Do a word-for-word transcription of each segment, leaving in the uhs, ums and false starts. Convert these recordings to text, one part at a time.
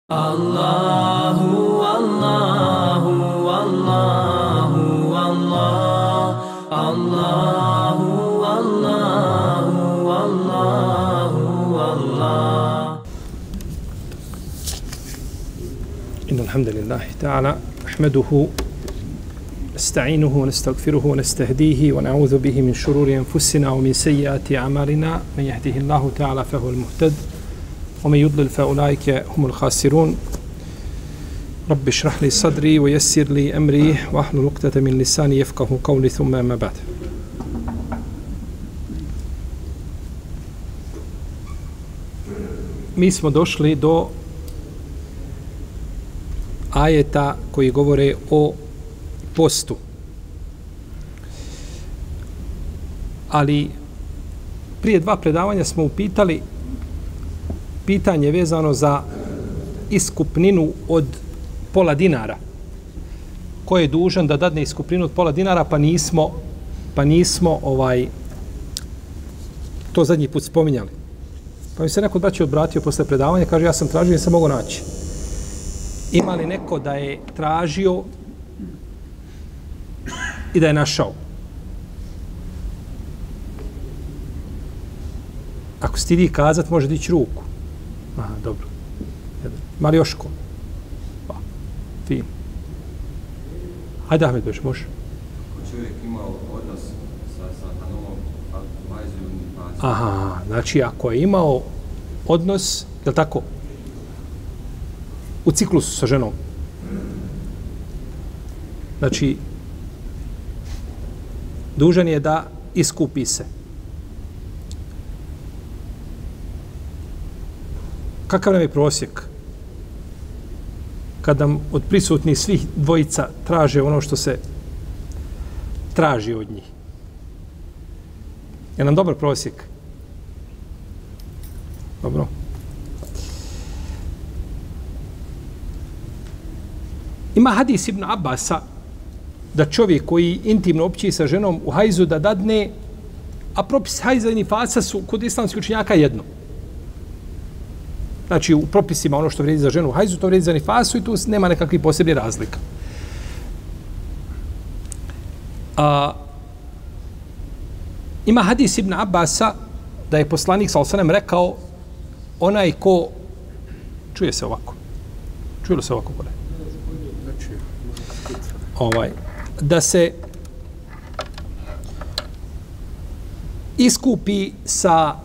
Allahu, Allahu, Allahu, Allah, Allahu, Allahu, Allahu, Allah. إن الحمد لله تعالى نحمده نستعينه ونستغفره ونستهديه ونعوذ به من شرور أنفسنا ومن سيئات أعمالنا من يهده الله تعالى فهو المهتد ومن يضلل فأولئك هم الخاسرون رب اشرح لي صدري ويسر لي أمري واحلل عقدة من لساني يفقهوا قولي ثم أما بعد. Mi smo došli do ajeta koji govore o postu. Ali prije dva predavanja smo upitali pitanje vezano za iskupninu od pola dinara. Ko je dužan da dadne iskupninu od pola dinara, pa nismo pa nismo ovaj to zadnji put spominjali. Pa mi se neko braći odbratio posle predavanja, kaže ja sam tražio i nisam mogu naći. Ima li neko da je tražio i da je našao? Ako stidi kazat, može dići ruku. Aha, dobro. Ima li još ko? Pa, fin. Hajde, Ahmed, beš, može. Ako čovjek imao odnos sa, sa hanomom, vajziju i pasiju. Aha, znači ako je imao odnos, je li tako? U ciklusu sa ženom. Znači, dužan je da iskupi se. Kakav nam je prosjek? Kada od prisutnih svih dvojica traže ono što se traži od njih. Je nam dobar prosjek? Dobro. Ima hadis Ibn Abbasa da čovjek koji intimno opći sa ženom u hajzu da dadne, a propis hajza i nifasa su kod islamskih učenjaka jedno. Znači, u propisima ono što vrijedi za ženu u hajzu, to vrijedi za nifasu i tu nema nekakvih posebnih razlika. A, ima hadis Ibn Abbasa da je poslanik sallallahu alejhi ve sellem rekao onaj ko čuje se ovako. Čuje li se ovako gore? Ovaj, da se iskupi sa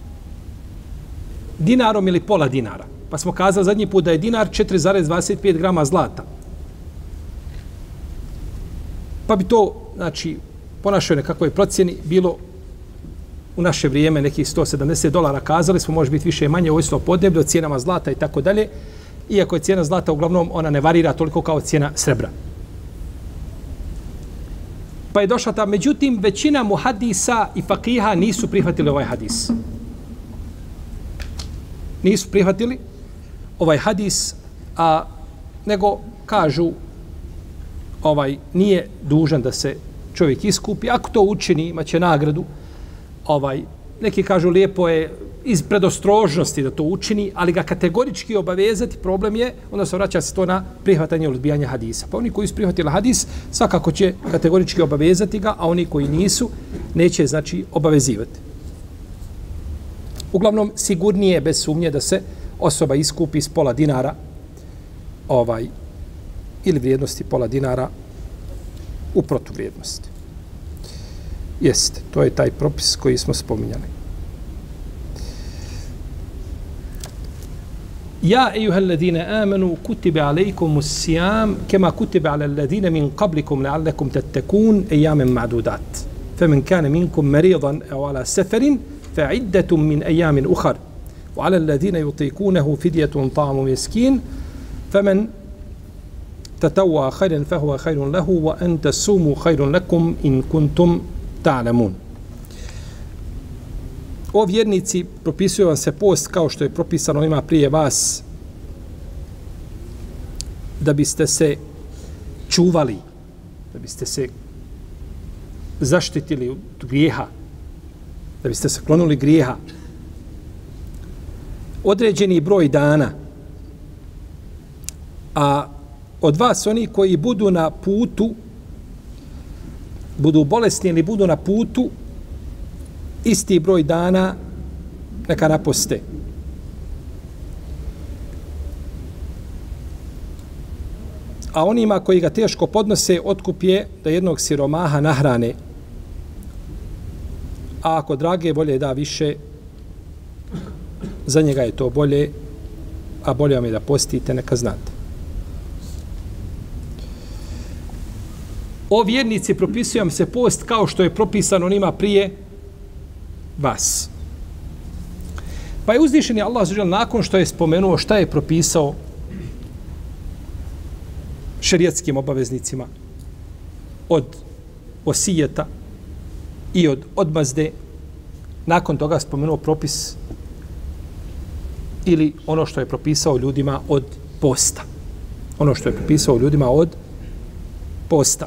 dinarom ili pola dinara. Pa smo kazali zadnji put da je dinar četiri zarez dvadeset pet grama zlata. Pa bi to, znači, po našoj nekakvoj procjeni bilo u naše vrijeme nekih sto sedamdeset dolara. Kazali smo, može biti više i manje, ovisno o podneblju, o cijenama zlata i tako dalje. Iako je cijena zlata uglavnom, ona ne varira toliko kao cijena srebra. Pa je došla ta, međutim, većina muhadisa i fakiha nisu prihvatili ovaj hadis. Nisu prihvatili ovaj hadis, a nego kažu ovaj nije dužan da se čovjek iskupi. Ako to učini, imaće nagradu. Ovaj, neki kažu lijepo je iz predostrožnosti da to učini, ali ga kategorički obavezati, problem je, onda se vraća se to na prihvatanje ili odbijanje hadisa. Pa oni koji su prihvatili hadis, svakako će kategorički obavezati ga, a oni koji nisu, neće, znači, obavezivati. Uglavnom, sigurnije bez sumnje da se osoba iskupi s pola dinara ovaj, ili vrijednosti pola dinara u protuvrijednosti. Jeste, to je taj propis koji smo spominjali. Ja, ejuhalladine amanu, kutibe alejkumus sijam, kema kutibe ala alladine min qablikum leallekum tettekun, ejamen ma'dudat. Femen kane minkum meridan evo ala seferin, فعدة من أيام أخر وعلى الذين يطيقونه فدية طعام مسكين فمن تطوع خيرا فهو خير له وأن تصوموا خير لكم إن كنتم تعلمون. O vjernici, propisuje vam se post kao što je propisano ima prije vas da biste se čuvali, da biste se zaštitili od grijeha, da biste se klonuli grijeha. Određeni broj dana A od vas oni koji budu na putu, budu bolesni ili budu na putu, isti broj dana neka naposte. A onima koji ga teško podnose, otkup je da jednog siromaha nahrane. A ako drage volje da više, za njega je to bolje, a bolje vam je da postite, neka znate. O vjernici, propisujem se post kao što je propisan onima prije vas. Pa je uzvišeni Allah zađel nakon što je spomenuo šta je propisao šerijatskim obaveznicima od osijeta i od odmazde, nakon toga spomenuo propis ili ono što je propisao ljudima od posta. Ono što je propisao ljudima od posta.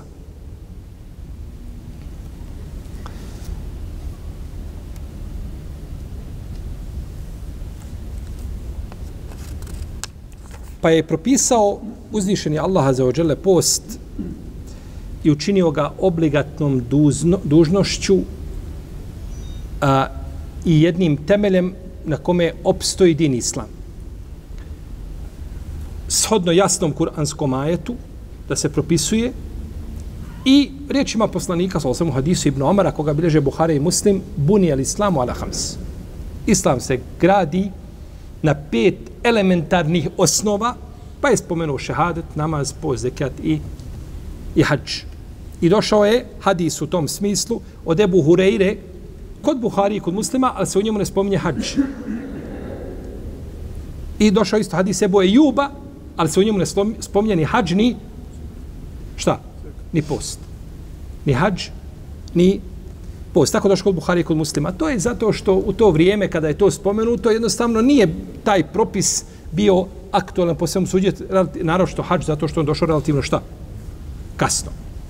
Pa je propisao uzvišeni Allaha za ođele post i učinio ga obligatnom duzno, dužnošću a, i jednim temeljem na kome opstoji din islam. Shodno jasnom kuranskom ajetu da se propisuje i riječima poslanika sa osam u hadisu Ibn Omara, koga bilježe Buhari i Muslim, buni al islamu ala hams. Islam se gradi na pet elementarnih osnova, pa je spomenuo šehadet, namaz, post, zekat i, i hadž. I došao je hadis u tom smislu od Ebu Hureyre kod Buhari i kod Muslima, ali se u njemu ne spominje hadž. I došao isto hadis Ebu Ejuba, ali se u njemu ne spominje ni hadž, ni šta? Ni post. Ni hadž, ni post. Tako došao kod Buhari i kod Muslima. To je zato što u to vrijeme kada je to spomenuto, jednostavno nije taj propis bio aktualan po svemu suđe, naravno što hadž, zato što on došao relativno šta? Kasno.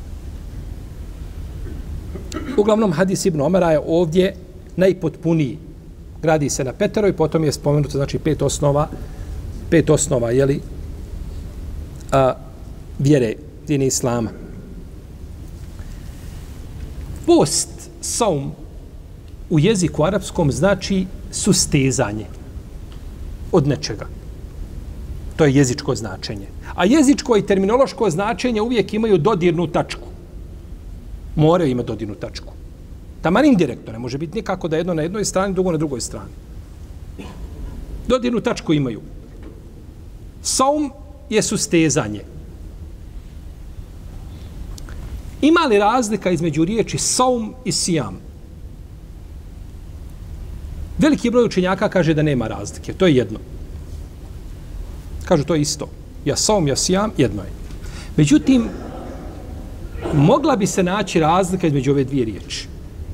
Uglavnom, hadis Ibn Omara je ovdje najpotpuniji. Gradi se na petero i potom je spomenuto, znači, pet osnova, pet osnova, jeli, a, vjere, dini islama. Post, saum, u jeziku arapskom znači sustezanje od nečega. To je jezičko značenje. A jezičko i terminološko značenje uvijek imaju dodirnu tačku. Moraju imati dodirnu tačku. Taman indirektno, ne može biti nikako da jedno na jednoj strani, drugo na drugoj strani. Dodirnu tačku imaju. Saum je sustezanje. Ima li razlika između riječi saum i sijam? Veliki broj učenjaka kaže da nema razlike. To je jedno. Kažu to je isto. Ja saum, ja sijam, jedno je. Međutim, mogla bi se naći razlika između ove dvije riječi.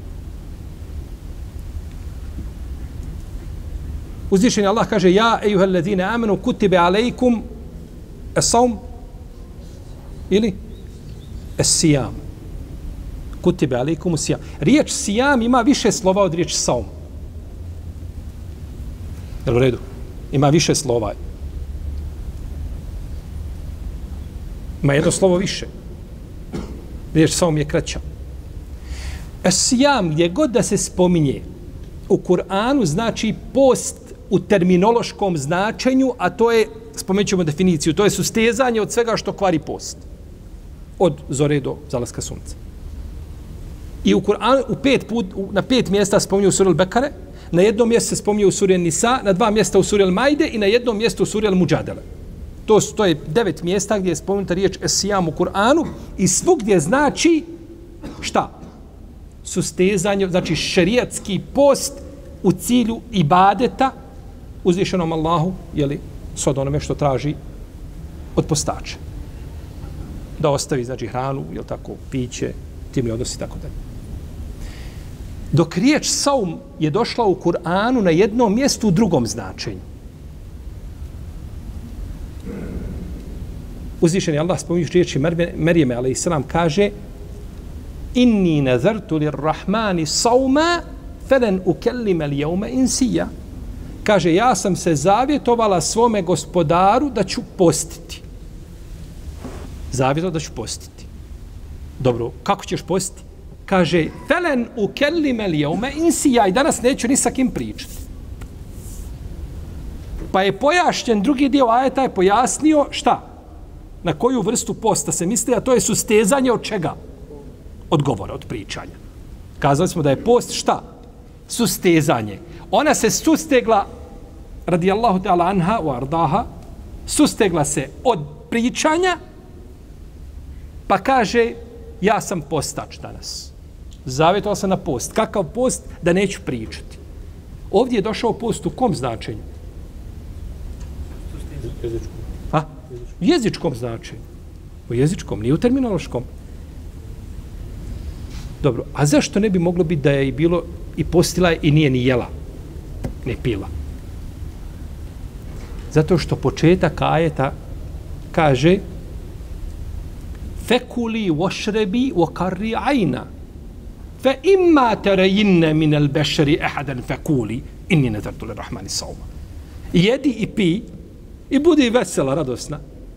Uzvišeni Allah kaže ja, ejuhel ladine amenu, kutibe alejkum es-saum ili es-sijam. Kutibe alejkum es-sijam. Riječ sijam ima više slova od riječi saum. Jel u redu? Ima više slova. Ima jedno slovo više. Riječ saum je kraća. Es-sijam, gdje god da se spominje u Kur'anu, znači post u terminološkom značenju, a to je, spomenut ćemo definiciju, to je sustezanje od svega što kvari post. Od zore do zalaska sunca. I u Kur'anu u pet put, na pet mjesta spominje u suri Al-Bekare, na jednom mjestu se spominje u suri Nisa, na dva mjesta u suri Al-Majde i na jednom mjestu u suri Al-Muđadele. To, to je devet mjesta gdje je spomenuta riječ es-sijam u Kur'anu i svugdje znači šta? Sustezanje, znači šerijatski post u cilju ibadeta uzvišenom Allahu, jeli, s od onome što traži od postača. Da ostavi, znači, hranu, jel tako, piće, tim ne odnosi, tako da. Dok riječ saum je došla u Kur'anu na jednom mjestu u drugom značenju. Uzvišeni Allah spominjući riječi Merijeme, alejselam, kaže inni nazartu lirrahmani sauma felen ukellime li jeume insija. Kaže, ja sam se zavjetovala svome gospodaru da ću postiti. Zavjetao da ću postiti. Dobro, kako ćeš postiti? Kaže, felen u kellime lijeume insi, ja i danas neću ni sa kim pričati. Pa je pojašnjen, drugi dio ajeta je pojasnio šta? Na koju vrstu posta se misli, a to je sustezanje od čega? Od govora, od pričanja. Kazali smo da je post šta? Sustezanje. Ona se sustegla, radijallahu ta'ala anha u ardaha, sustegla se od pričanja, pa kaže, ja sam postač danas. Zavjetovao sam na post. Kakav post? Da neću pričati. Ovdje je došao post u kom značenju? Jezičkom. A? Jezičkom značenju. U jezičkom, nije u terminološkom. Dobro, a zašto ne bi moglo biti da je i bilo i postila je i nije ni jela, ne pila? Zato što početak ajeta kaže fekuli vošrebi vokarri ajna fe imma terejinne minel bešeri ehaden fekuli inni netartule rahmani sauma. Jedi i pi i budi vesela, radosna.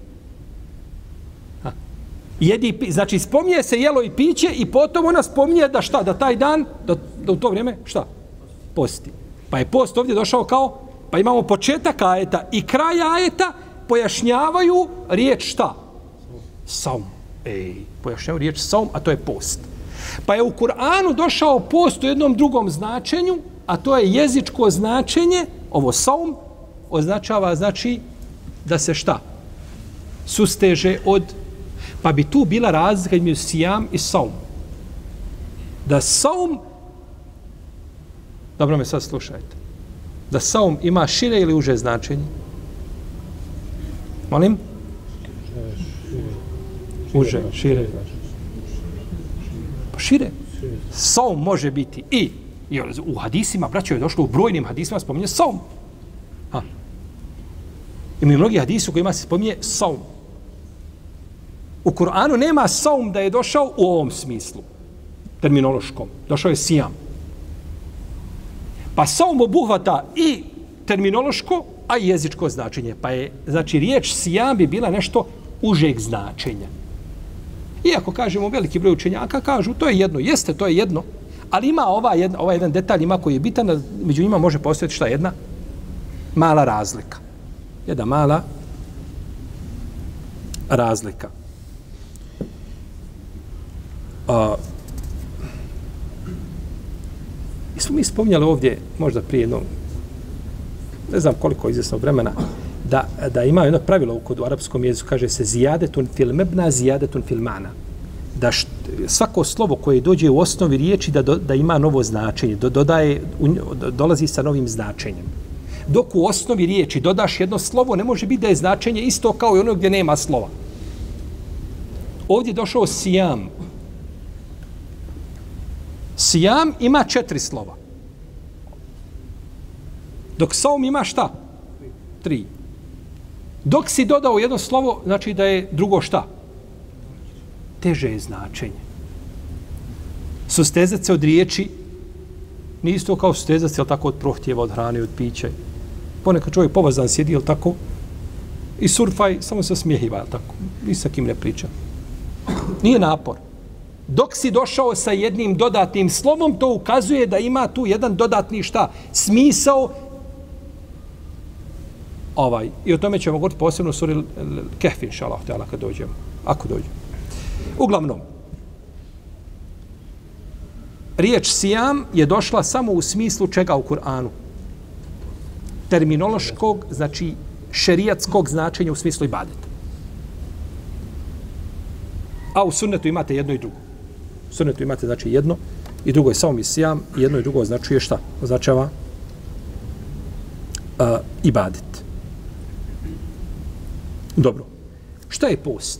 Ha. Jedi i pi, znači spominje se jelo i piće i potom ona spominje da šta, da taj dan, da, da u to vrijeme, šta? Posti. Pa je post ovdje došao kao, pa imamo početak ajeta i kraj ajeta pojašnjavaju riječ šta? Saum. Ej, pojašnjavaju riječ saum, a to je post. Pa je u Kur'anu došao post u jednom drugom značenju, a to je jezičko značenje, ovo saum, označava, znači, da se šta? Susteže od... Pa bi tu bila razlika između sijam i saum. Da saum... Dobro me sad slušajte. Da saum ima šire ili uže značenje? Molim? Uže, šire. Pa šire. Saum može biti i, i u hadisima, braćo, je došlo u brojnim hadisima, spominje saum. Ha. Ima i mnogi hadisi u kojima se spominje saum. U Kur'anu nema saum da je došao u ovom smislu, terminološkom. Došao je sijam. Pa saum obuhvata i terminološko, a i jezičko značenje. Pa je, znači, riječ sijam bi bila nešto užeg značenja. Iako kažemo veliki broj učenjaka, kažu to je jedno, jeste, to je jedno, ali ima ova jedna, ovaj jedan detalj ima koji je bitan, među njima može postojati šta jedna? Mala razlika. Jedna mala razlika. A, i smo mi spominjali ovdje, možda prije jedno, ne znam koliko izvjesno vremena, da, da ima jedno pravilo kod u arapskom jeziku, kaže se zijadetun fil mebna, zijadetun fil mana. Da št, svako slovo koje dođe u osnovi riječi da, do, da ima novo značenje, do, dodaje, u, dolazi sa novim značenjem. Dok u osnovi riječi dodaš jedno slovo, ne može biti da je značenje isto kao i ono gdje nema slova. Ovdje je došao sijam. Sijam ima četiri slova. Dok saum ima šta? Tri. Dok si dodao jedno slovo, znači da je drugo šta? Teže je značenje. Sustezat se od riječi nije isto kao sustezat se, jel tako, od prohtjeva, od hrane, od pića. Ponekad čovjek povazan sjedi, jel tako, i surfaj, samo se smijehiva, jel tako, ni sa kim ne priča. Nije napor. Dok si došao sa jednim dodatnim slovom, to ukazuje da ima tu jedan dodatni šta? Smisao. Ovaj. I o tome ćemo govoriti posebno u suri Kehf, inšallah, kad dođemo. Ako dođemo. Uglavnom, riječ sijam je došla samo u smislu čega u Kur'anu? Terminološkog, znači šerijatskog značenja u smislu ibadeta. A u sunnetu imate jedno i drugo. U sunnetu imate znači jedno i drugo je samo sijam i jedno i drugo označuje šta? Označava uh, ibadet. Dobro. Šta je post?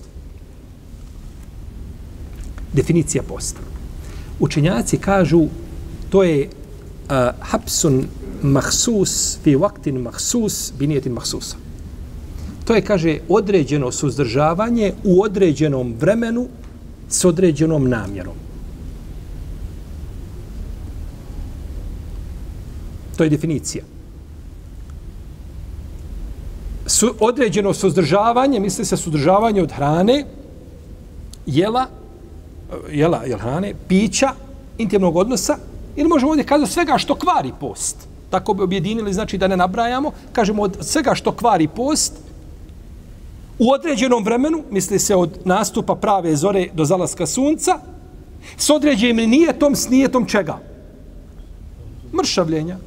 Definicija posta. Učenjaci kažu to je uh, hapsun mahsus fi vaktin mahsus binijetin mahsusa. To je, kaže, određeno suzdržavanje u određenom vremenu s određenom namjerom. To je definicija. Su, određeno suzdržavanje, misli se suzdržavanje od hrane jela, jela, jel hrane, pića, intimnog odnosa, ili možemo ovdje kazati svega što kvari post. Tako bi objedinili, znači da ne nabrajamo, kažemo od svega što kvari post, u određenom vremenu, misli se od nastupa prave zore do zalaska sunca, s određenim nijetom, s nijetom čega? Mršavljenja.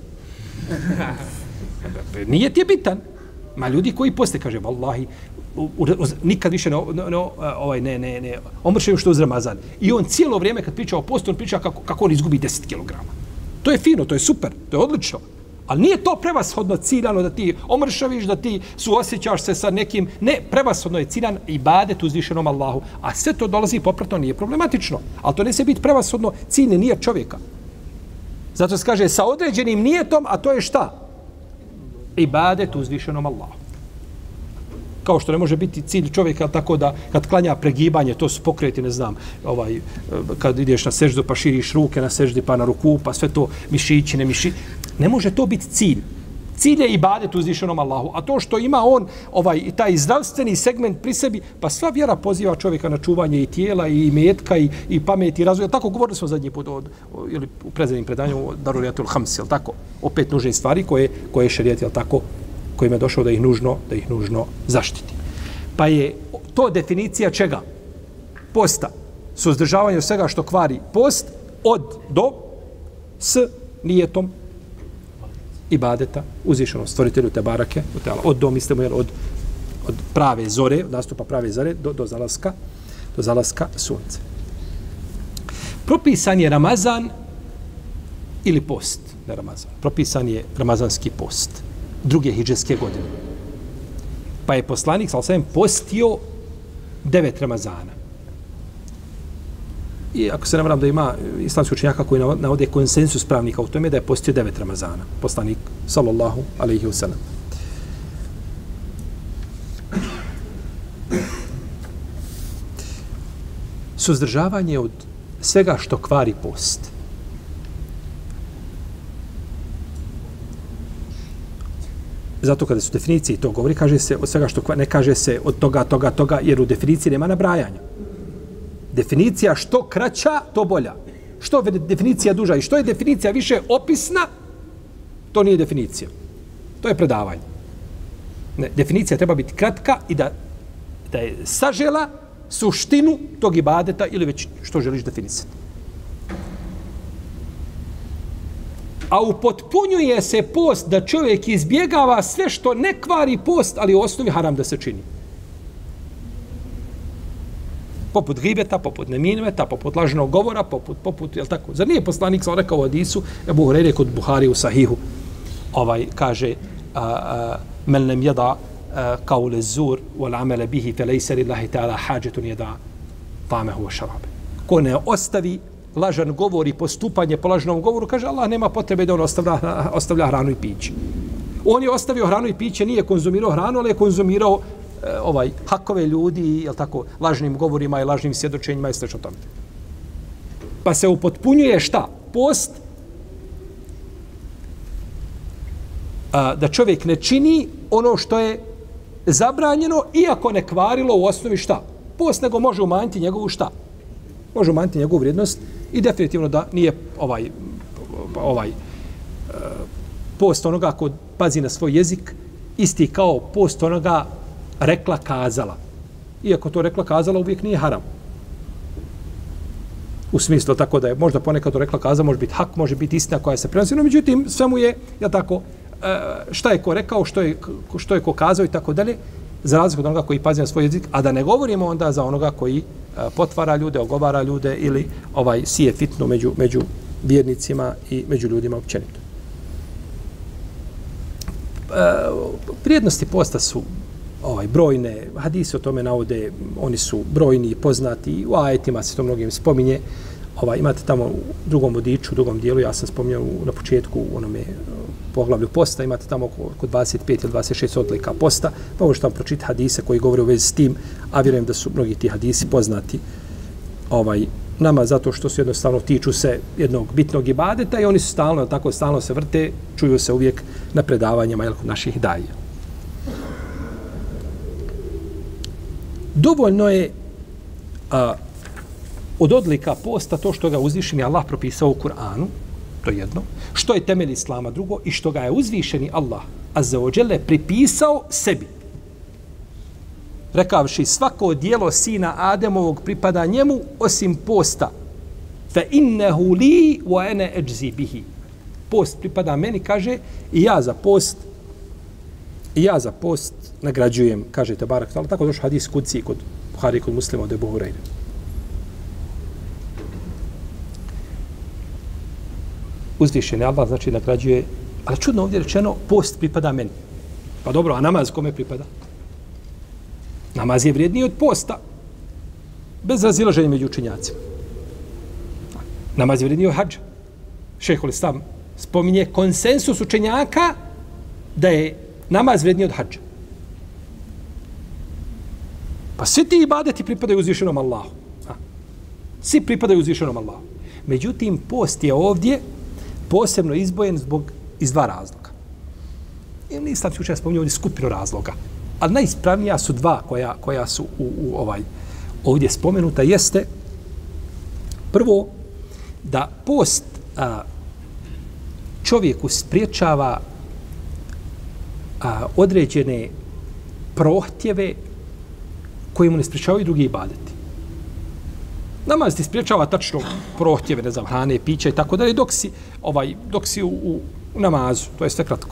Nijet je bitan. Ma ljudi koji poste, kaže, vallahi, u, u, u, nikad više ne, ne, ovaj, ne, ne, ne omršaju što uz Ramazan. I on cijelo vrijeme kad priča o postu, on priča kako, kako on izgubi deset kilograma. To je fino, to je super, to je odlično. Ali nije to prevashodno ciljano da ti omršaviš, da ti suosjećaš se sa nekim. Ne, prevashodno je ciljan ibadet uzvišenom Allahu. A sve to dolazi popratno, nije problematično. Ali to ne se biti prevashodno ciljni nije čovjeka. Zato se kaže sa određenim nijetom, a to je šta? Ibadet uzvišenom Allahu. Kao što ne može biti cilj čovjeka tako da kad klanja pregibanje, to su pokreti, ne znam, ovaj, kad ideš na seždu pa širiš ruke na seždi pa na ruku, pa sve to mišići, ne mišići. Ne može to biti cilj. Cilj je ibadet uzvišenom Allahu. A to što ima on, ovaj, taj zdravstveni segment pri sebi, pa sva vjera poziva čovjeka na čuvanje i tijela, i metka, i, i pameti, i razvoja. Tako govorili smo zadnji put od, ili u predzadnjim predanju o Darurijatul Hams, jel tako? O pet nužnih stvari koje, koje je šerijat, jel tako, kojima je došao da ih nužno, da ih nužno zaštiti. Pa je to definicija čega? Posta. Suzdržavanje od svega što kvari post od do s nijetom ibadeta uzvišenom stvoritelju te barake, od do mislimo jer od, od prave zore, od nastupa prave zore do, do zalaska do zalaska sunca. Propisan je Ramazan ili post, ne Ramazan. Propisan je ramazanski post druge hidžetske godine. Pa je poslanik sallallahu alejhi ve sellem postio devet Ramazana. I ako se ne varam da ima islamski učenjaka koji navode konsensus pravnika u tome da je postio devet Ramazana. Poslanik sallallahu alejhi ve sellem. Suzdržavanje od svega što kvari post. Zato kada su definicije to govori, kaže se od svega što kvari, ne kaže se od toga, toga, toga, jer u definiciji nema nabrajanja. Definicija što kraća, to bolja. Što je definicija duža i što je definicija više opisna, to nije definicija. To je predavanje. Ne, definicija treba biti kratka i da, da je sažela suštinu tog ibadeta ili već što želiš definisati. A upotpunjuje se post da čovjek izbjegava sve što ne kvari post, ali u osnovi haram da se čini. Poput gibeta, poput neminveta, poput lažnog govora, poput, poput, jel tako? Zar nije poslanik sam rekao u hadisu, Ebu Hurajre kod Buhari u Sahihu, ovaj, kaže, a, a, men lem jeda kaule zur, wal amele bihi, fe lejse lillahi ta'ala hađetun jeda tamehu wa šarabe. Ko ne ostavi lažan govor i postupanje po lažnom govoru, kaže, Allah nema potrebe da on ostavlja, ostavlja hranu i piće. On je ostavio hranu i piće, nije konzumirao hranu, ali je konzumirao ovaj hakove ljudi, jel tako, lažnim govorima i lažnim svjedočenjima i slično tome. Pa se upotpunjuje šta? Post a, da čovjek ne čini ono što je zabranjeno, iako ne kvarilo u osnovi šta? Post, nego može umanjiti njegovu šta? Može umanjiti njegovu vrijednost i definitivno da nije ovaj ovaj post onoga ko pazi na svoj jezik isti kao post onoga rekla kazala. Iako to rekla kazala uvijek nije haram. U smislu tako da je možda ponekad to rekla kazala, može biti hak, može biti istina koja se prenosi, no međutim sve mu je, ja tako, šta je ko rekao, što je, što je ko kazao i tako dalje, za razliku od onoga koji pazi na svoj jezik, a da ne govorimo onda za onoga koji potvara ljude, ogovara ljude ili ovaj sije fitnu među, među vjernicima i među ljudima općenito. Vrijednosti posta su ovaj brojne, hadisi o tome navode, oni su brojni i poznati, u ajetima se to mnogim spominje. Ovaj, imate tamo u drugom vodiču, u drugom dijelu, ja sam spominjao na početku u onome poglavlju posta, imate tamo oko dvadeset pet ili dvadeset šest odlika posta, pa možete tamo pročitati hadise koji govore u vezi s tim, a vjerujem da su mnogi ti hadisi poznati ovaj, nama zato što su jednostavno tiču se jednog bitnog ibadeta i oni su stalno, tako stalno se vrte, čuju se uvijek na predavanjima jel, naših daija. Dovoljno je a, od odlika posta to što ga uzvišeni Allah propisao u Kur'anu, to je jedno, što je temelj Islama drugo i što ga je uzvišeni Allah azza wa dželle pripisao sebi. Rekavši svako dijelo sina Ademovog pripada njemu osim posta. Fa innehu li wa ana ajzi bihi. Post pripada meni, kaže, i ja za post i ja za post nagrađujem, kaže Tebarak. Tako došao hadis kudsi kod Buhari, kod Muslima od Ebu Hurajre. Uzvišeni Allah, znači, nagrađuje, ali čudno ovdje rečeno, post pripada meni. Pa dobro, a namaz kome pripada? Namaz je vrijedniji od posta. Bez razilaženja među učenjacima. Namaz je vrijedniji od hadža. Šejhul Islam spominje konsensus učenjaka da je namaz vrijedniji od hadža. Pa svi ti ibadeti pripadaju uzvišenom Allahu. A? Svi pripadaju uzvišenom Allahu. Međutim, post je ovdje posebno izbojen zbog iz dva razloga. I nisam se učenjaka spominje ovdje skupinu razloga. Ali najispravnija su dva koja, koja su u, u ovaj ovdje spomenuta jeste prvo da post a, čovjeku spriječava a, određene prohtjeve koje mu ne spriječavaju drugi ibadeti. Namaz ti spriječava tačno prohtjeve, ne znam, hrane, pića i tako dalje, dok si, ovaj, dok si u, u, u namazu, to je sve kratko.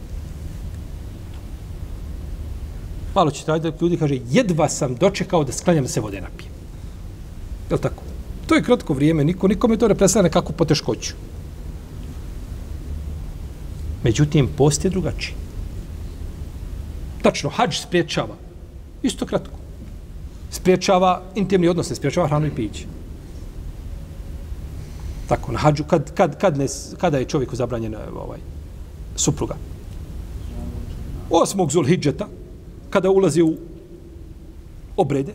Malo ćete raditi da ljudi kaže, jedva sam dočekao da sklanjam se vode napijem. Je li tako? To je kratko vrijeme, niko, nikome to ne predstavlja nekakvu poteškoću. Međutim, post je drugačiji. Tačno, hadž spriječava. Isto kratko. Spriječava intimni odnos, ne spriječava hranu i piće. Tako, na hadžu, kad, kad, kad ne, kada je čovjeku zabranjen ovaj, supruga? Osmog Zulhidžeta, kada ulazi u obrede,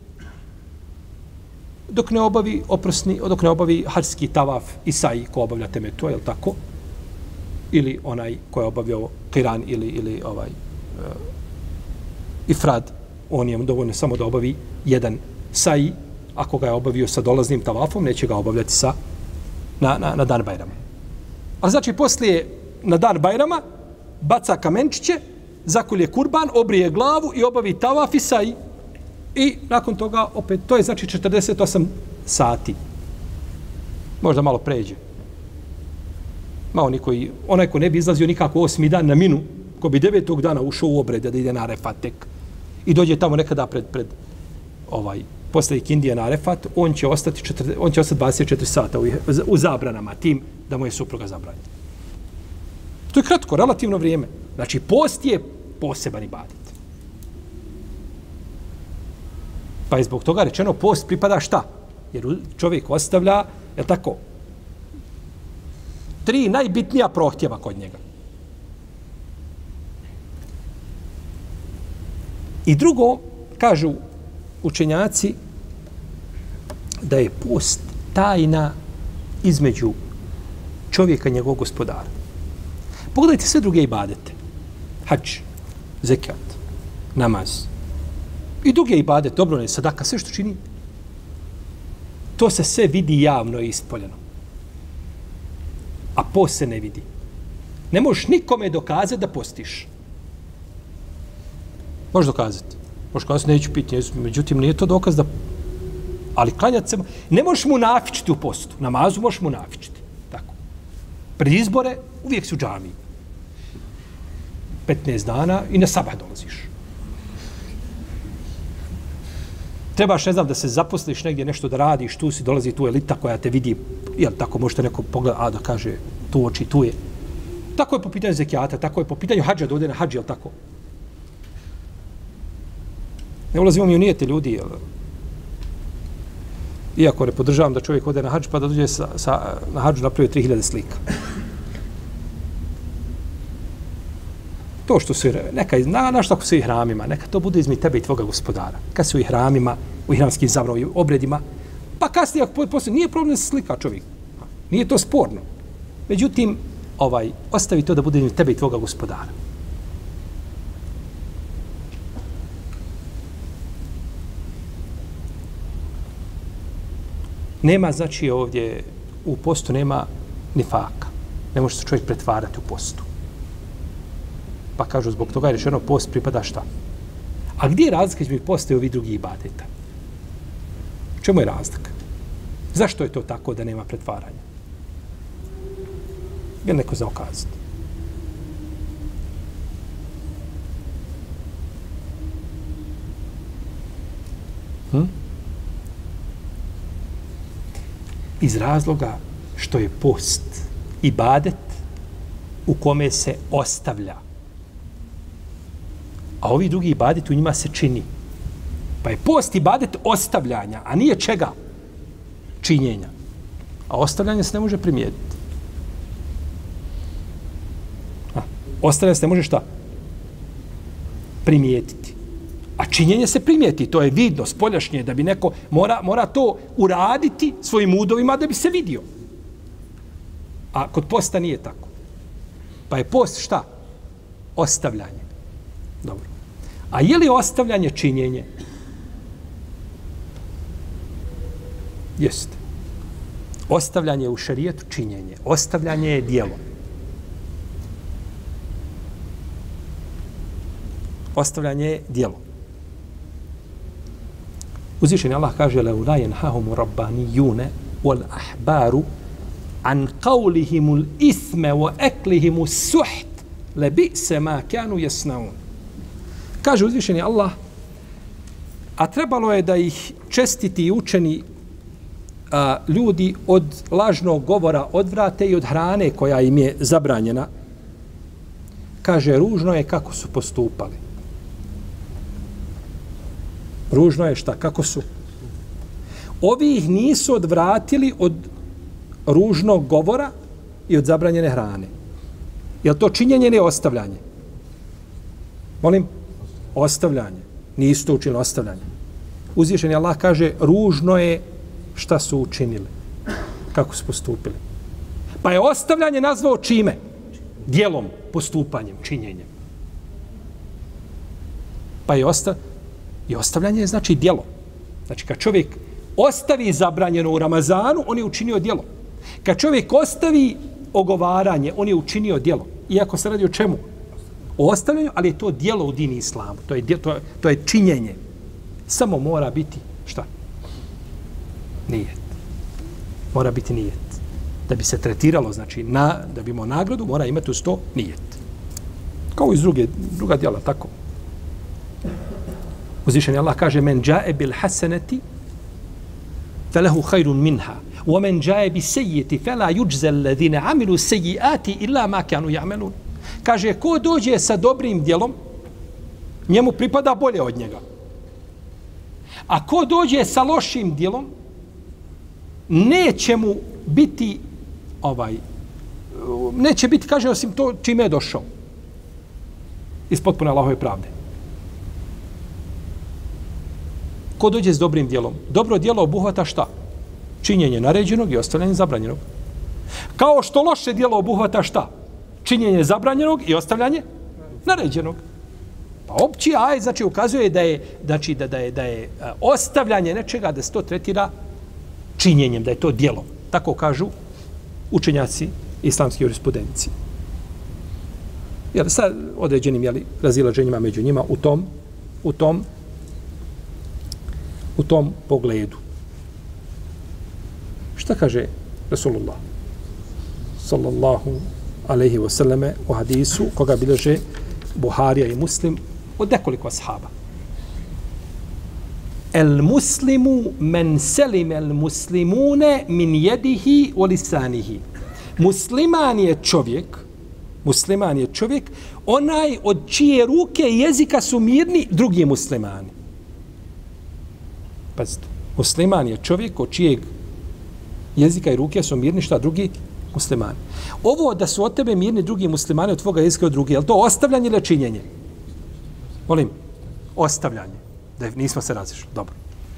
dok ne obavi oprosni, dok ne obavi hađski tavaf i saji ko obavlja temetu, je li tako? Ili onaj ko je obavljao kiran ili, ili ovaj uh, ifrad, on je dovoljno samo da obavi jedan saji, ako ga je obavio sa dolaznim tavafom, neće ga obavljati sa, na, na, na dan Bajrama. A znači, poslije na dan Bajrama baca kamenčiće, zakolje kurban, obrije glavu i obavi tavaf i saji. I nakon toga opet, to je znači četrdeset osam sati. Možda malo pređe. Ma oni koji, onaj ko ne bi izlazio nikako osmi dan na minu, ko bi devetog dana ušao u obrede da ide na Arefat tek i dođe tamo nekada pred, pred ovaj, posle ikindije na Arefat, on će ostati, četrdeset, on će ostati dvadeset četiri sata u, u zabranama, tim da mu je supruga zabranja. To je kratko, relativno vrijeme. Znači, post je poseban ibadet. Pa je zbog toga rečeno, post pripada šta? Jer čovjek ostavlja, je tako, tri najbitnija prohtjeva kod njega. I drugo, kažu učenjaci, da je post tajna između čovjeka i njegovog gospodara. Pogledajte sve druge ibadete. Hadž, zekat, namaz. I druge ibadete, dobro ne, sadaka, sve što čini. To se sve vidi javno i ispoljeno. A post se ne vidi. Ne možeš nikome dokazati da postiš. Možeš dokazati. Možeš kazati, neću piti, međutim, nije to dokaz da... Ali klanjati se... Ne možeš mu nafičiti u postu. Namazu možeš mu nafičiti. Tako. Pred izbore uvijek si u džamiji. petnaest dana i na sabah dolaziš. Trebaš, ne znam, da se zaposliš negdje, nešto da radiš, tu si, dolazi tu elita koja te vidi, jel tako, možete neko pogleda, a da kaže, tu oči, tu je. Tako je po pitanju zekijata, tako je po pitanju hađa, da ode na hađi, jel tako? Ne ulazimo mi u nijete ljudi, jel? Iako ne podržavam da čovjek ode na hađ, pa da dođe sa, sa, na hađu napravi tri hiljade slika. To što su, neka, na, na što ako su i hramima, neka to bude između tebe i tvoga gospodara. Kad su i hramima, u hramskim zabravim obredima, pa kasnije, ako poslije, nije problem da se slika čovjek. Nije to sporno. Međutim, ovaj, ostavi to da bude između tebe i tvoga gospodara. Nema, znači, ovdje u postu nema nifaka. Ne može se čovjek pretvarati u postu. Pa kažu, zbog toga je rečeno, post pripada šta? A gdje je razlika između posta i ovih drugih ibadeta? U čemu je razlika? Zašto je to tako da nema pretvaranja? Je neko za okazati? Hm? Iz razloga što je post ibadet u kome se ostavlja. A ovi drugi ibadet u njima se čini. Pa je post ibadet ostavljanja, a nije čega? Činjenja. A ostavljanje se ne može primijetiti. A, ostavljanje se ne može šta? Primijetiti. A činjenje se primijeti, to je vidno, spoljašnje, da bi neko mora, mora to uraditi svojim udovima da bi se vidio. A kod posta nije tako. Pa je post šta? Ostavljanje. Dobro. A je li ostavljanje činjenje? Jeste. Ostavljanje u šerijetu činjenje. Ostavljanje je dijelo. Ostavljanje je dijelo. Uzvišeni Allah kaže la yanhahum rabbaniyun wal ahbaru an qawlihim al ithma wa aklihim as-suht la bi'sa ma kanu yasnaun. Kaže uzvišeni Allah, a trebalo je da ih čestiti i učeni a, ljudi od lažnog govora odvrate i od hrane koja im je zabranjena. Kaže, ružno je kako su postupali. Ružno je šta? Kako su? Ovi ih nisu odvratili od ružnog govora i od zabranjene hrane. Je li to činjenje ili ostavljanje? Molim? Ostavljanje. Nisu to učinili ostavljanje. Uzvišeni Allah kaže, ružno je šta su učinili. Kako su postupili. Pa je ostavljanje nazvao čime? Dijelom, postupanjem, činjenjem. Pa je ostavljanje. I ostavljanje je znači djelo. Znači kad čovjek ostavi zabranjeno u Ramazanu, on je učinio djelo. Kad čovjek ostavi ogovaranje, on je učinio djelo. Iako se radi o čemu? O ostavljanju, ali je to djelo u dini islamu. To je, to, je, to je činjenje. Samo mora biti šta? Nijet. Mora biti nijet. Da bi se tretiralo, znači na, da bi imao nagradu, mora imati uz to nijet. Kao iz druge, druga djela, tako. Uzvišeni Allah kaže men jae bil hasanati falahu khairun minha wa men jae bis sayyiati fala yujza alladhina amilu sayyiati illa ma kanu ya'malun. Kaže ko dođe sa dobrim djelom njemu pripada bolje od njega. A ko dođe sa lošim djelom neće mu biti ovaj neće biti kaže osim to čime je došao. Iz potpune Allahove pravde. Ko dođe s dobrim djelom? Dobro djelo obuhvata šta? Činjenje naređenog i ostavljanje zabranjenog. Kao što loše djelo obuhvata šta? Činjenje zabranjenog i ostavljanje naređenog. Pa opći aj znači ukazuje da je znači da da je da je ostavljanje nečega da se to tretira činjenjem, da je to djelo. Tako kažu učenjaci islamske jurisprudencije. Jer sa određenim jeli, razilaženjima među njima u tom u tom u tom pogledu. Šta kaže Rasulullah sallallahu alejhi ve selleme u hadisu koga bilježe Buharija i Muslim od nekoliko ashaba. El muslimu men selim el muslimune min jedihi o lisanihi. Musliman je čovjek, musliman je čovjek onaj od čije ruke i jezika su mirni drugi muslimani. Pazite, musliman je čovjek od čijeg jezika i ruke su mirni šta drugi muslimani. Ovo da su od tebe mirni drugi muslimani od tvoga jezika od drugi, je li to ostavljanje ili činjenje? Molim, ostavljanje. Da nismo se razišli. Dobro.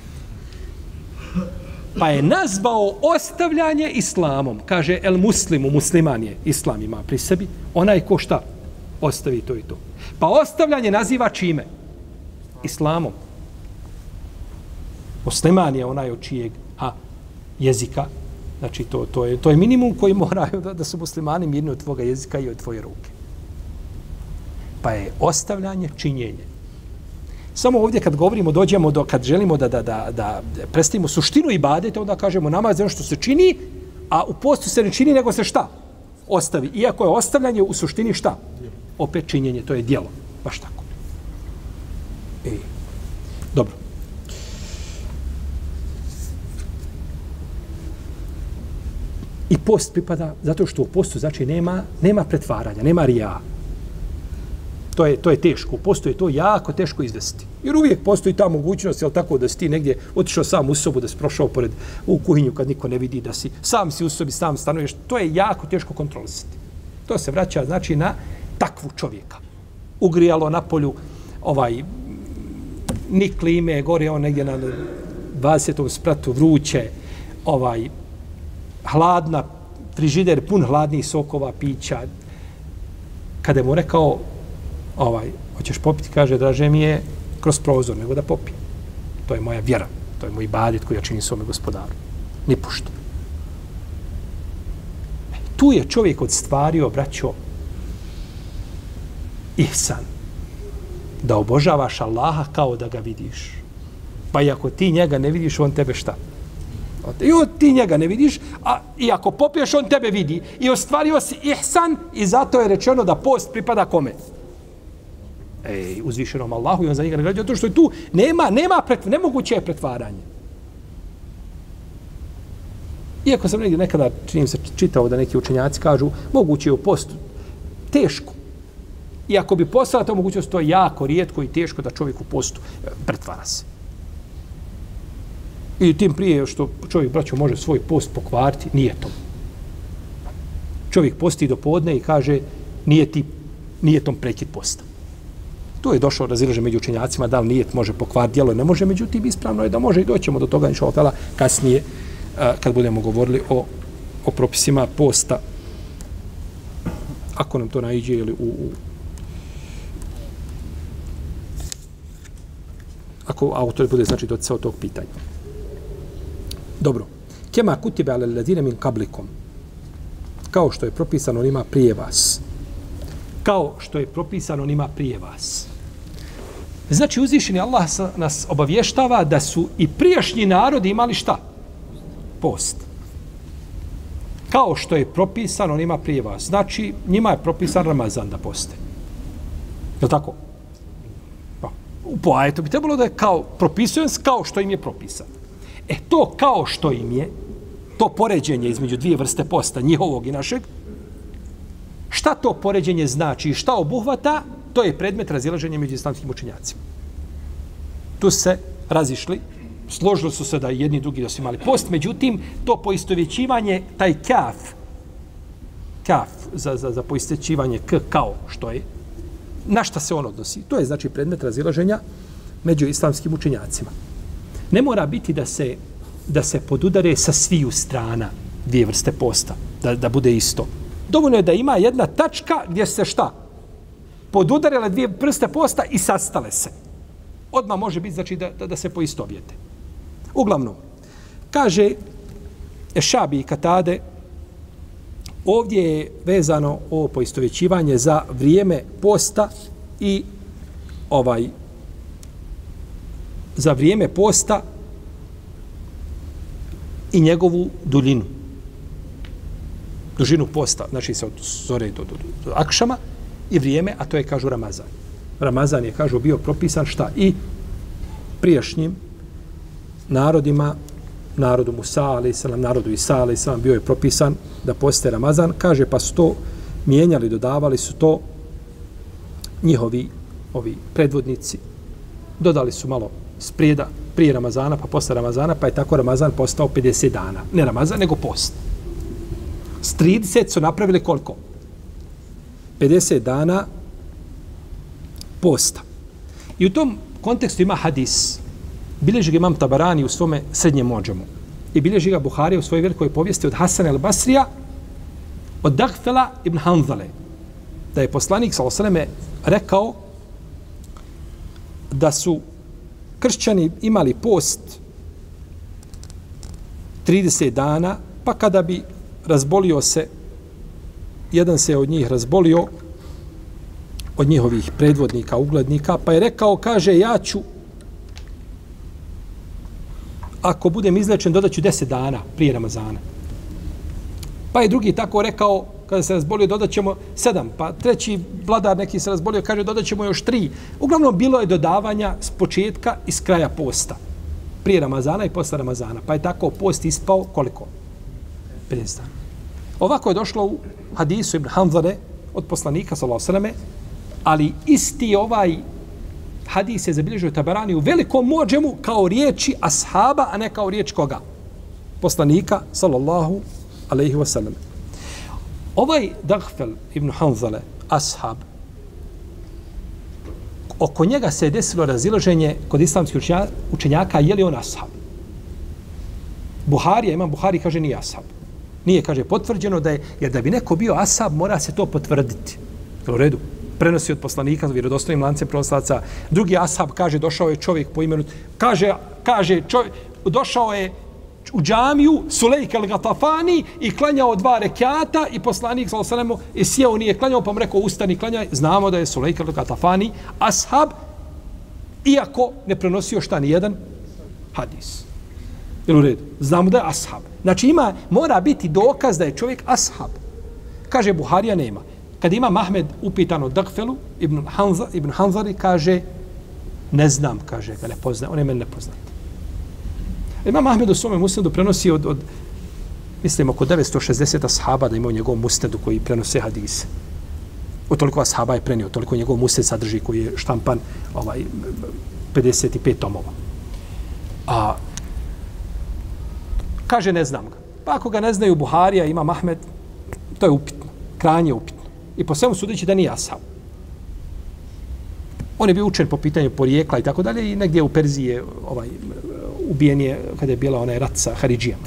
Pa je nazvao ostavljanje islamom. Kaže, el muslimu, musliman je, islam ima pri sebi, onaj ko šta? Ostavi to i to. Pa ostavljanje naziva čime? Islamom. Musliman je onaj od čijeg a, jezika. Znači, to, to, je, to je minimum koji moraju da, da su muslimani mirni od tvoga jezika i od tvoje ruke. Pa je ostavljanje činjenje. Samo ovdje kad govorimo, dođemo do, kad želimo da, da, da, da predstavimo suštinu ibadeta, onda kažemo namaz je ono što se čini, a u postu se ne čini, nego se šta? Ostavi. Iako je ostavljanje u suštini šta? Opet činjenje, to je djelo. Baš tako. E, dobro. I post pripada zato što u postu znači nema, nema pretvaranja, nema rija. To je, to je teško. U postu je to jako teško izvesti. Jer uvijek postoji ta mogućnost, jel tako, da si ti negdje otišao sam u sobu, da si prošao pored u kuhinju kad niko ne vidi, da si sam si u sobi, sam stanuješ. To je jako teško kontrolisati. To se vraća, znači, na takvu čovjeka. Ugrijalo na polju, ovaj, ni klime, gore on negdje na dvadesetom spratu, vruće, ovaj, hladna, frižider pun hladnih sokova, pića. Kada je mu rekao, ovaj, hoćeš popiti, kaže, draže mi je kroz prozor, nego da popi. To je moja vjera, to je moj ibadet koji ja činim svome gospodaru. Nipošto. Tu je čovjek odstvario, braćo, ihsan. Da obožavaš Allaha kao da ga vidiš. Pa i ako ti njega ne vidiš, on tebe šta? I on ti njega ne vidiš, a i ako popiješ, on tebe vidi. I ostvario si ihsan i zato je rečeno da post pripada kome? Ej, uzvišenom Allahu i on za njega nagrađuje, zato što je tu nema, nema pret, nemoguće je pretvaranje. Iako sam negdje nekada, činim se, čitao da neki učenjaci kažu, moguće je u postu teško. I ako bi postala to mogućnost, to je jako rijetko i teško da čovjek u postu pretvara se. I tim prije što čovjek, braćo, može svoj post pokvariti, nije to. Čovjek posti do podne i kaže, nije ti, nije tom prekid posta. Tu je došao razilaženje među učenjacima, da li nijet može pokvariti, djelo ne može, međutim, ispravno je da može i doćemo do toga, inša Allah, kasnije, kad budemo govorili o, o propisima posta, ako nam to naiđe ili u, u ako autor bude, znači, doticao tog pitanja. Dobro. Kema kutibe ale ladine min kablikom. Kao što je propisano onima prije vas. Kao što je propisano onima prije vas. Znači, uzvišeni Allah nas obavještava da su i prijašnji narodi imali šta? Post. Kao što je propisano onima prije vas. Znači, njima je propisan Ramazan da poste. Je li tako? Pa, po ajetu bi trebalo da je kao propisujem kao što im je propisano. E to kao što im je, to poređenje između dvije vrste posta, njihovog i našeg, šta to poređenje znači i šta obuhvata, to je predmet razilaženja među islamskim učenjacima. Tu se razišli, složili su se da jedni i drugi da su imali post, međutim, to poistovjećivanje, taj kaf, kaf za, za, za poistovjećivanje k kao što je, na šta se on odnosi? To je znači predmet razilaženja među islamskim učenjacima. Ne mora biti da se, da se podudare sa sviju strana dvije vrste posta, da, da bude isto. Dovoljno je da ima jedna tačka gdje se šta? Podudarele dvije vrste posta i sastale se. Odmah može biti, znači, da, da, da se poistovjete. Uglavnom, kaže Ešabi i Katade, ovdje je vezano ovo poistovjećivanje za vrijeme posta i ovaj za vrijeme posta i njegovu duljinu. Dužinu posta, znači se od zore do, do, do akšama i vrijeme, a to je, kažu, Ramazan. Ramazan je, kažu, bio propisan šta? I prijašnjim narodima, narodu Musa, ali salam, narodu Isa, ali salam, bio je propisan da poste Ramazan. Kaže, pa su to mijenjali, dodavali su to njihovi ovi predvodnici. Dodali su malo sprijeda prije Ramazana, pa posle Ramazana, pa je tako Ramazan postao pedeset dana. Ne Ramazan, nego post. S trideset su napravili koliko? pedeset dana posta. I u tom kontekstu ima hadis. Bileži ga Imam Tabarani u svome srednjem mođemu. I bileži ga Buharija u svojoj velikoj povijesti od Hasana el-Basrija, od Dagfela ibn Hanzale. Da je poslanik sallallahu alejhi ve selleme rekao da su kršćani imali post trideset dana, pa kada bi razbolio se, jedan se od njih razbolio, od njihovih predvodnika, uglednika, pa je rekao, kaže, ja ću, ako budem izlečen, dodat ću deset dana prije Ramazana. Pa je drugi tako rekao, kada se razbolio, dodat ćemo sedam. Pa treći vladar neki se razbolio, kaže, dodat ćemo još tri. Uglavnom, bilo je dodavanja s početka i s kraja posta. Prije Ramazana i posle Ramazana. Pa je tako post ispao koliko? pedeset dana. Ovako je došlo u hadisu Ibn Hanzale od poslanika, sallallahu alejhi ve selleme, ali isti ovaj hadis je zabilježio Tabarani u velikom mođemu kao riječi ashaba, a ne kao riječ koga? Poslanika, sallallahu alejhi ve sellem. Ovaj Daghfel ibn Hanzale, ashab, oko njega se je desilo razilaženje kod islamskih učenjaka, je li on ashab? Buharija, imam Buhari, kaže nije ashab. Nije, kaže, potvrđeno da je, jer da bi neko bio ashab, mora se to potvrditi. U redu? Prenosi od poslanika, vjerodostojnim lancem prenoslaca. Drugi ashab, kaže, došao je čovjek po imenu, kaže, kaže čovjek, došao je u džamiju Sulejk al-Gatafani i klanjao dva rekata i poslanik sallallahu alejhi ve sellem i sjeo, nije klanjao, pa mu rekao ustani, klanjaj. Znamo da je Sulejk al-Gatafani ashab, iako ne prenosio šta ni jedan hadis. Jel u redu? Znamo da je ashab. Znači ima, mora biti dokaz da je čovjek ashab. Kaže Buharija nema. Kad ima Mahmed upitan od Daghfelu, Ibn, Hanza, Ibn Hanzari kaže, ne znam, kaže, ga ne poznaje, on je meni nepoznat. Ima Mahmed u svome musnedu prenosi od, od, mislim, oko devetsto šezdeset ashaba da ima u njegovom musnedu koji prenose hadise. O toliko ashaba je prenio, toliko njegov musned sadrži koji je štampan ovaj, pedeset pet tomova. A kaže, ne znam ga. Pa ako ga ne znaju Buharija, ima Mahmed, to je upitno, krajnje upitno. I po svemu sudeći da nije ashab. On je bio učen po pitanju porijekla i tako dalje i negdje u Perziji je ovaj, ubijen je kada je bila onaj rat sa Haridžijama.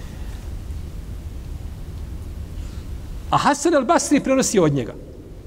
A Hasan al-Basri prenosi od njega.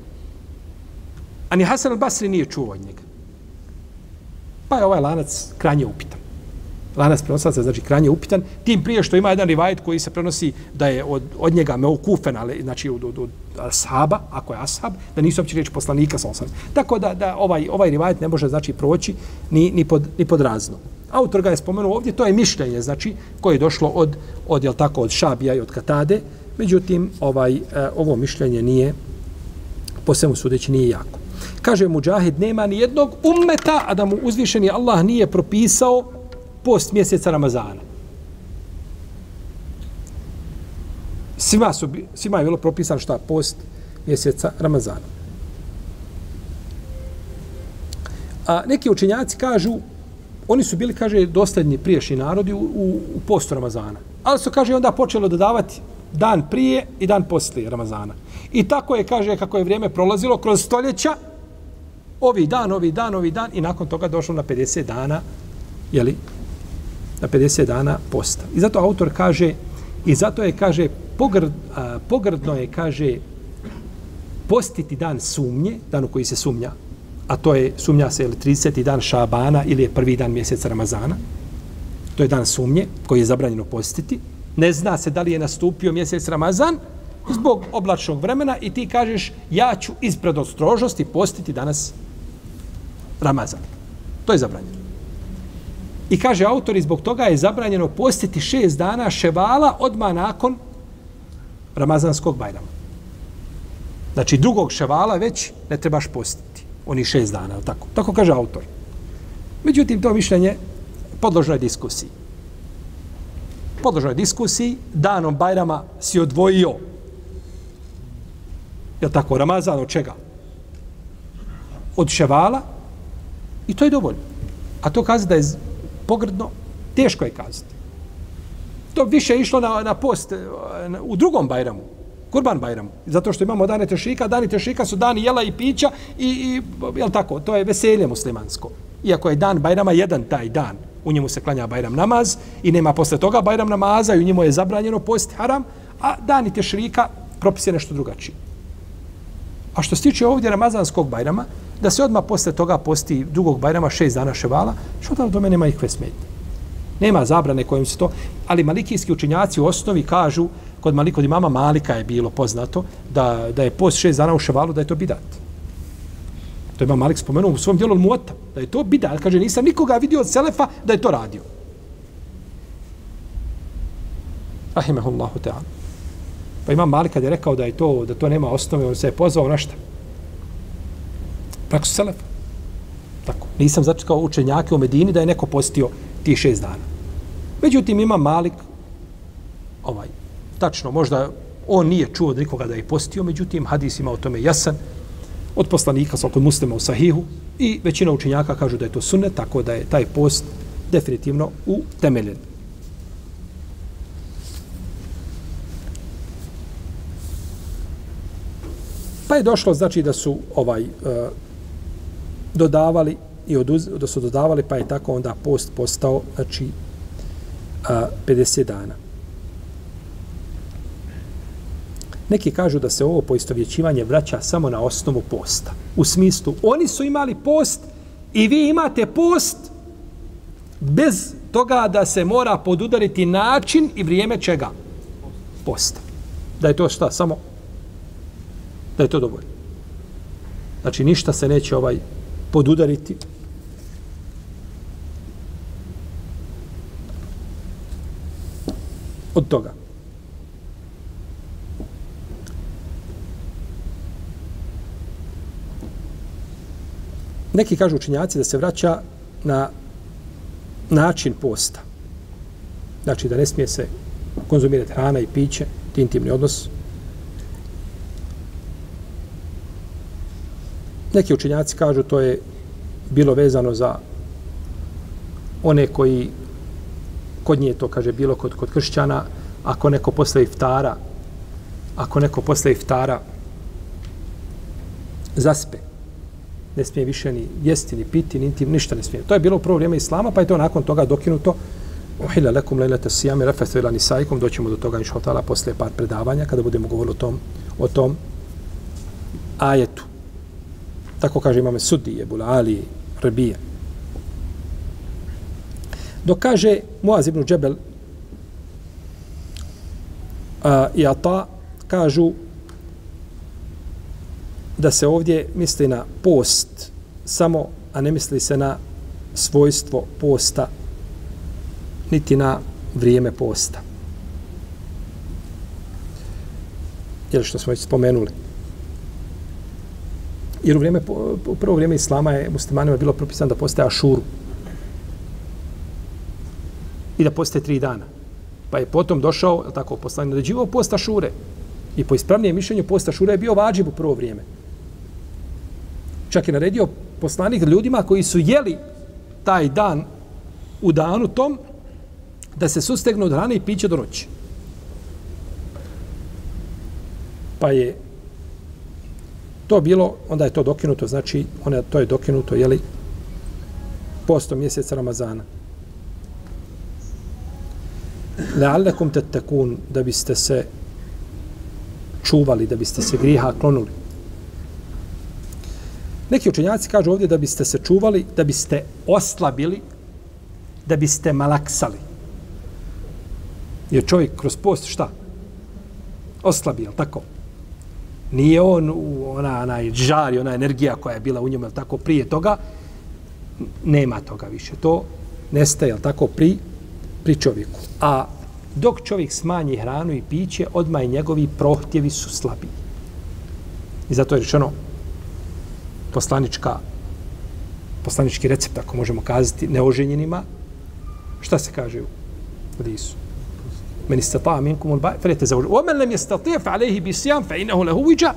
A ni Hasan al-Basri nije čuo od njega. Pa je ovaj lanac krajnje upitan. Lanac prenoslaca znači krajnje upitan, tim prije što ima jedan rivajet koji se prenosi da je od, od njega meukufen, ali znači od, od, od ashaba, ako je ashab, da nisu uopće riječi poslanika sallallahu alejhi ve sellem. Tako da, da ovaj, ovaj rivajet ne može znači proći ni, ni, pod, ni pod razno. Autor ga je spomenuo ovdje, to je mišljenje, znači, koje je došlo od, od jel tako, od Šabija i od Katade, međutim, ovaj, eh, ovo mišljenje nije, po svemu sudeći, nije jako. Kaže Mudžahid, nema ni jednog ummeta, a da mu uzvišeni Allah nije propisao post mjeseca Ramazana. Svima, su, svima je bilo propisan šta? Post mjeseca Ramazana. A neki učenjaci kažu, oni su bili, kaže, dosljedni priješnji narodi u, u, u postu Ramazana. Ali su, kaže, onda počelo dodavati dan prije i dan poslije Ramazana. I tako je, kaže, kako je vrijeme prolazilo kroz stoljeća, ovi dan, ovi dan, ovi dan, i nakon toga došlo na pedeset dana, jeli, na pedeset dana posta. I zato autor kaže, i zato je, kaže, pogrd, a, pogrdno je, kaže, postiti dan sumnje, dan u koji se sumnja, a to je, sumnja se, ili trideseti dan Šabana ili je prvi dan mjeseca Ramazana. To je dan sumnje koji je zabranjeno postiti. Ne zna se da li je nastupio mjesec Ramazan zbog oblačnog vremena i ti kažeš ja ću ispred ostrožnosti postiti danas Ramazan. To je zabranjeno. I kaže autor, i zbog toga je zabranjeno postiti šest dana ševala odmah nakon Ramazanskog Bajrama. Znači drugog ševala već ne trebaš postiti. Oni šest dana, tako. Tako kaže autor. Međutim, to mišljenje podložno je diskusiji. Podložno je diskusiji, danom Bajrama si odvojio. Je li tako? Ramazan od čega? Od ševala. I to je dovoljno. A to kazi da je pogrdno, teško je kazati. To više je išlo na, na post na, u drugom Bajramu. Kurban Bajramu. Zato što imamo dane tešrika, dani tešrika su dani jela i pića i, i jel tako, to je veselje muslimansko. Iako je dan Bajrama jedan taj dan, u njemu se klanja Bajram namaz i nema posle toga Bajram namaza i u njemu je zabranjeno post haram, a dani tešrika propis je nešto drugačije. A što se tiče ovdje Ramazanskog Bajrama, da se odmah posle toga posti drugog Bajrama šest dana ševala, što da do mene nema ikve smetnje. Nema zabrane kojim se to, ali malikijski učenjaci u osnovi kažu, kod Malik, kod imama Malika je bilo poznato, da, da je post šest dana u ševalu, da je to bidat. To je imam Malik spomenuo u svom dijelu Muota, da je to bidat. Kaže, nisam nikoga vidio od Selefa da je to radio. Rahimehullahu ta'ala. Pa imam Malik kad je rekao da je to, da to nema osnove, on se je pozvao na šta? Praksu Selefa. Tako. Nisam začekao učenjake u Medini da je neko postio tih šest dana. Međutim, ima Malik, ovaj, tačno, možda on nije čuo od nikoga da je postio, međutim, hadis ima o tome jasan, od poslanika, sa kod muslima u sahihu, i većina učenjaka kažu da je to sunnet, tako da je taj post definitivno utemeljen. Pa je došlo, znači, da su ovaj, uh, dodavali i oduz, da su dodavali, pa je tako onda post postao, znači, uh, pedeset dana. Neki kažu da se ovo poistovjećivanje vraća samo na osnovu posta. U smislu, oni su imali post i vi imate post bez toga da se mora podudariti način i vrijeme čega? Posta. Da je to šta? Samo da je to dovoljno. Znači, ništa se neće ovaj podudariti. Od toga. Neki kažu učenjaci da se vraća na način posta. Znači, da ne smije se konzumirati hrana i piće, intimni odnos. Neki učenjaci kažu to je bilo vezano za one koji, kod nje to kaže bilo kod, kod kršćana, ako neko posle iftara, ako neko posle iftara zaspe, ne smije više ni jesti, ni piti, ni intim, ništa ne smije. To je bilo u prvo vrijeme Islama, pa je to nakon toga dokinuto. Uhilla lakum lejlata sijami rafathu ila nisaikum, doćemo do toga inša Allah posle par predavanja, kada budemo govorili o tom, o tom ajetu. Tako kaže imame Sudije, Bulali, Rebije. Dok kaže Muaz ibn Džebel a, i Ata, kažu da se ovdje misli na post samo, a ne misli se na svojstvo posta, niti na vrijeme posta. Jer što smo već spomenuli. Jer u, vrijeme, u prvo vrijeme Islama je muslimanima bilo propisano da postaje Ašuru. I da postaje tri dana. Pa je potom došao, tako, poslanik naređivao post Ašure. I po ispravnijem mišljenju post Ašure je bio vađib u prvo vrijeme. Čak je naredio poslanik ljudima koji su jeli taj dan u danu tom da se sustegnu od hrane i piće do noći. Pa je to bilo, onda je to dokinuto, znači ona, to je dokinuto, jeli, postom mjeseca Ramazana. Le'allekum tettekun, da biste se čuvali, da biste se griha klonuli. Neki učenjaci kažu ovdje da biste se čuvali, da biste oslabili, da biste malaksali. Jer čovjek kroz post šta? Oslabi, jel tako? Nije on, ona, onaj žar i ona energija koja je bila u njemu, jel tako, prije toga, nema toga više. To nestaje, jel tako, pri, pri čovjeku. A dok čovjek smanji hranu i piće, odmah i njegovi prohtjevi su slabiji. I zato je rečeno poslanička, poslanički recept, ako možemo kazati, neoženjenima, šta se kaže u hadisu? Men istata'a minkum al-ba'a falyatazawwaj. Wa man lam yastati' fa alayhi bisiyam fa innahu lahu wija.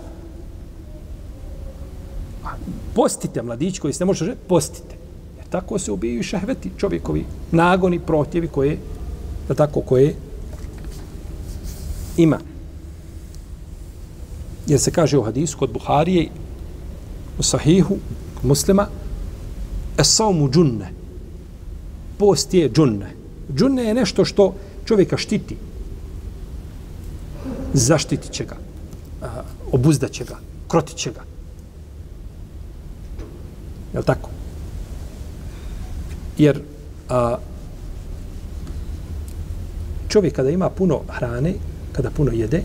Postite, mladić koji se ne može, postite. Jer tako se ubijaju šehveti, čovjekovi nagoni, prohtjevi koje, da tako, koje ima. Jer se kaže u hadisu kod Buharije, u sahihu, kod muslima, es-sawmu džunne. Post je džunne. Džunne je nešto što čovjeka štiti. Zaštitit će ga. Obuzdat će ga. Krotit će ga. Je li tako? Jer a, čovjek kada ima puno hrane, kada puno jede,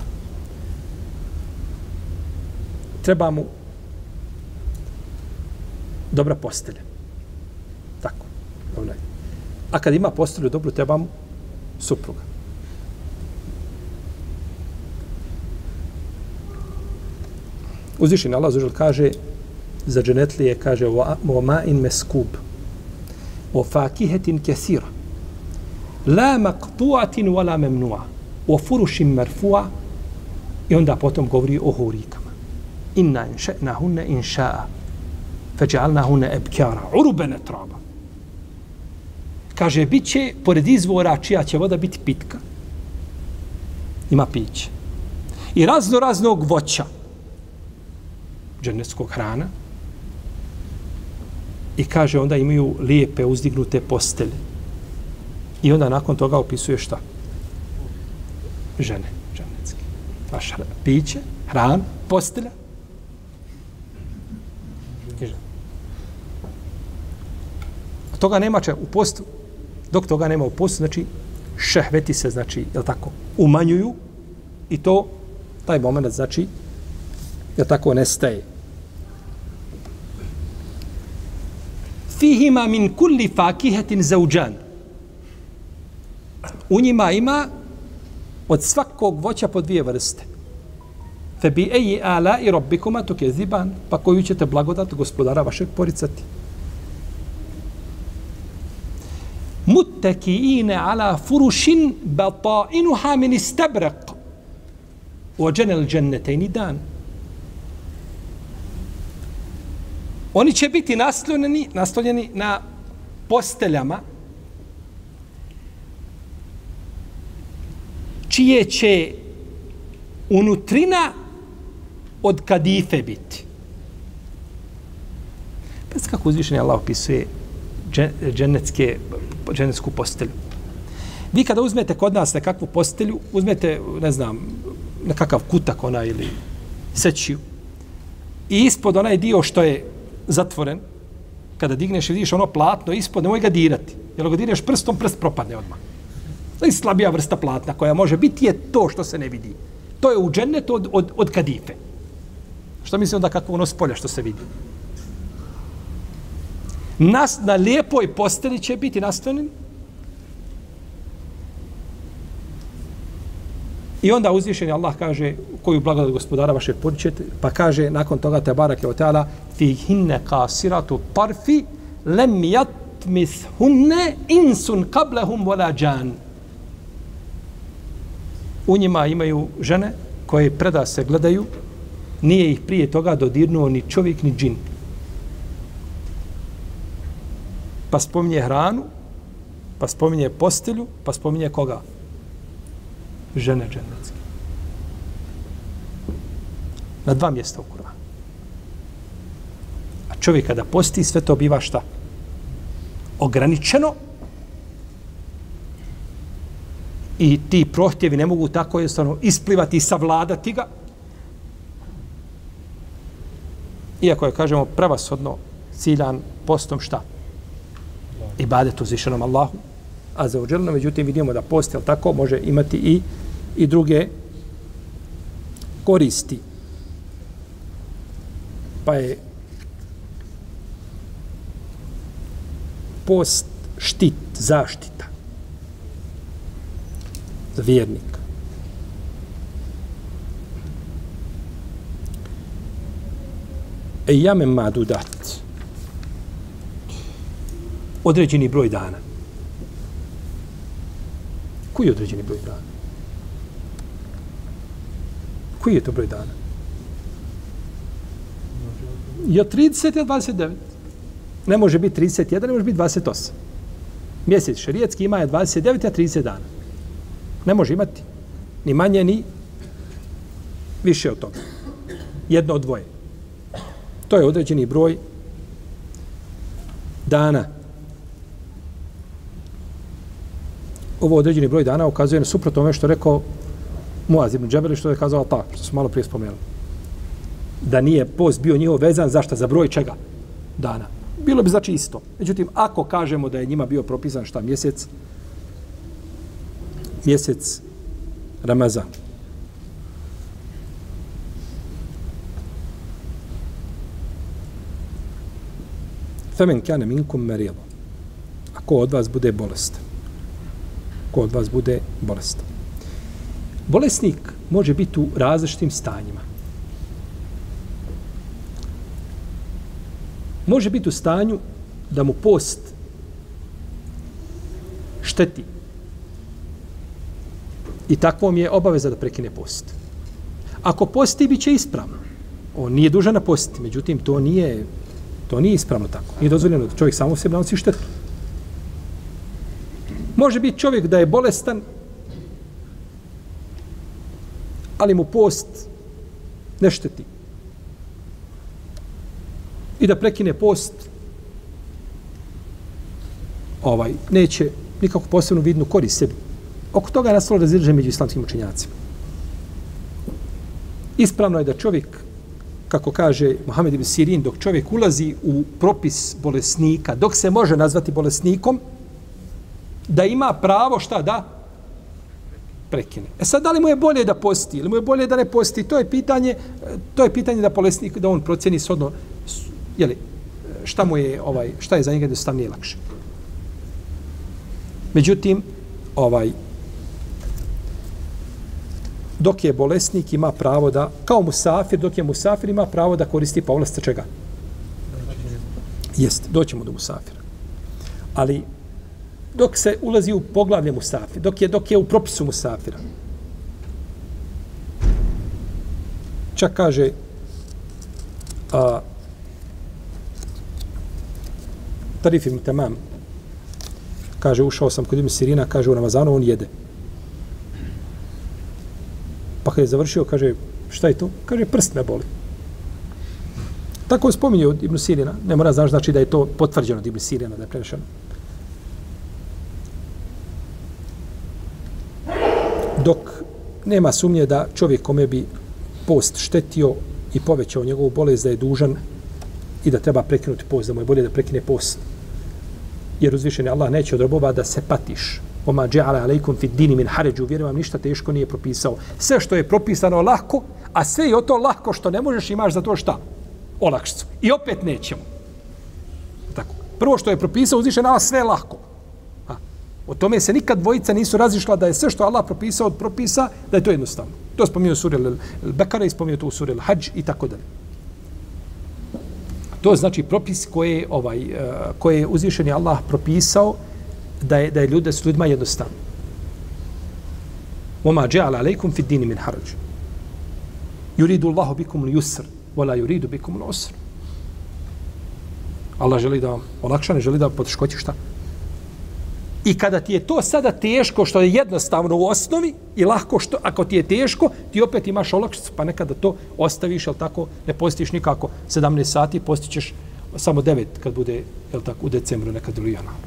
treba mu dobra postelja. Tako. Dobra. A kad ima postelju dobru, treba mu supruga. Uzvišeni Allah zažel kaže za dženetlije, kaže o ma'in meskub, o fakihetin kesira, la maqtuatin wala memnua, o furušim merfua, i onda potom govori o hurikama. Inna inše'na hunne inša'a, feđalna hunne ebkjara, urubene traba. Kaže, bit će, pored izvora čija će voda biti pitka, ima piće. I razno raznog voća, dženevskog hrana, i kaže, onda imaju lijepe, uzdignute postelje. I onda nakon toga opisuje šta? Žene, dženevske. Vaš piće, hrana, postelja. I žene. A toga nema če u postu. Dok toga nema u postu, znači šehveti se, znači, jel tako, umanjuju i to, taj moment, znači, jel tako, nestaje. Fihima min kulli fakihetin zauđan. U njima ima od svakog voća po dvije vrste. Fe bi eji ala i robbikuma tuk je ziban, pa koju ćete blagodat gospodara vašeg poricati. Muttakiine ala furušin batainuha min istabraq. Ođenel džennetejni dan. Oni će biti naslonjeni, naslonjeni na posteljama čije će unutrina od kadife biti. Pa kako uzvišeni Allah opisuje dženecke, dženecku postelju. Vi kada uzmete kod nas nekakvu postelju, uzmete, ne znam, nekakav kutak ona ili sećiju i ispod onaj dio što je zatvoren, kada digneš i vidiš ono platno ispod, nemoj ga dirati. Jer ga direš prstom, prst propadne odmah. Slabija vrsta platna koja može biti je to što se ne vidi. To je u džennetu od, od, od kadife. Što misli onda kako ono s polja što se vidi? Nas, na lijepoj posteli će biti nastavljen. I onda uzvišeni Allah kaže koju blagodat gospodara vaše poričete, pa kaže nakon toga te barake o teala fi hinne kasiratu tarfi lem jatmith hunne insun kablehum vola džan. U njima imaju žene koje preda se gledaju, nije ih prije toga dodirnuo ni čovjek ni džin. Pa spominje hranu, pa spominje postelju, pa spominje koga? Žene džennetske. Na dva mjesta u Kur'anu. A čovjek kada posti, sve to biva šta? Ograničeno. I ti prohtjevi ne mogu tako jednostavno isplivati i savladati ga. Iako je, kažemo, prevashodno ciljan postom šta? Ibadet uzvišenom Allahu. A za uđelno, međutim, vidimo da post, jel tako, može imati i, i druge koristi. Pa je post štit, zaštita za vjernika. E jame madudat. Određeni broj dana. Koji je određeni broj dana? Koji je to broj dana? Je trideset ili dvadeset devet? Ne može biti trideset jedan, ne može biti dvadeset osam. Mjesec šerijetski ima je dvadeset devet, a trideset dana. Ne može imati ni manje, ni više od toga. Jedno od dvoje. To je određeni broj dana. Ovo određeni broj dana ukazuje na suprotno ome što je rekao Muaz ibn Džebel, što je kazao ta, što smo malo prije spomenuli. Da nije post bio njihov vezan, zašto? Za broj čega? Dana. Bilo bi znači isto. Međutim, ako kažemo da je njima bio propisan šta mjesec, mjesec Ramazan. Femen kane minkum merilo. Ako od vas bude bolestan. Ko od vas bude bolestan. Bolesnik može biti u različitim stanjima. Može biti u stanju da mu post šteti. I takvom je obaveza da prekine post. Ako posti, bit će ispravno. On nije dužan na postiti, međutim, to nije, to nije ispravno tako. Nije dozvoljeno da čovjek samo sebi nanosi štetu. Može biti čovjek da je bolestan, ali mu post ne šteti. I da prekine post, ovaj, neće nikako posebnu vidnu korist sebi. Oko toga je nastalo razilaženje među islamskim učenjacima. Ispravno je da čovjek, kako kaže Muhammed ibn Sirin, dok čovjek ulazi u propis bolesnika, dok se može nazvati bolesnikom, da ima pravo šta da prekine. E sad, da li mu je bolje da posti ili mu je bolje da ne posti, to je pitanje, to je pitanje da bolesnik, da on procjeni shodno, jeli, šta mu je, ovaj, šta je za njega jednostavnije lakše. Međutim, ovaj, dok je bolesnik ima pravo da, kao musafir, dok je musafir ima pravo da koristi povlastica čega? Jeste, doćemo do musafira. Ali, dok se ulazi u poglavlje musafira, dok je, dok je u propisu musafira, čak kaže a, Tarif ibn Tamam, kaže, ušao sam kod Ibn Sirina, kaže, u Ramazanu on jede. Pa kad je završio, kaže, šta je to? Kaže, prst me boli. Tako je spominio od Ibn Sirina. Ne mora znaš, znači da je to potvrđeno od Ibn Sirina, da je prenešeno. Dok nema sumnje da čovjek kome bi post štetio i povećao njegovu bolest, da je dužan i da treba prekinuti post, da mu je bolje da prekine post. Jer uzvišeni Allah neće od robova da se patiš. Oma dža'ala alejkum fid dini min haređu. Vjerujem vam, ništa teško nije propisao. Sve što je propisano lahko, a sve je to lahko što ne možeš, imaš za to šta? Olakšicu. I opet nećemo. Tako. Prvo što je propisao, uzvišeni Allah, sve je lahko. A, o tome se nikad dvojica nisu razišla da je sve što Allah propisao od propisa, da je to jednostavno. To je spominio sura Al-Bekara i spominio to u sura Al-Hadž i tako dalje. To znači propis koje ovaj koje je uzvišeni Allah propisao da je da je ljude s ljudima jednostavno. Wama ja'ala alaykum fi ad-din min haraj. Yuridu Allahu bikum al-yusr wa la yuridu bikum al-usr. Allah želi da vam olakša, ne želi da poteškoći šta. I kada ti je to sada teško, što je jednostavno u osnovi i lahko, što ako ti je teško, ti opet imaš olakšicu, pa nekada to ostaviš, jel tako, ne postiš nikako sedamnaest sati, postićeš samo devet kad bude, jel tako, u decembru nekad ili januaru.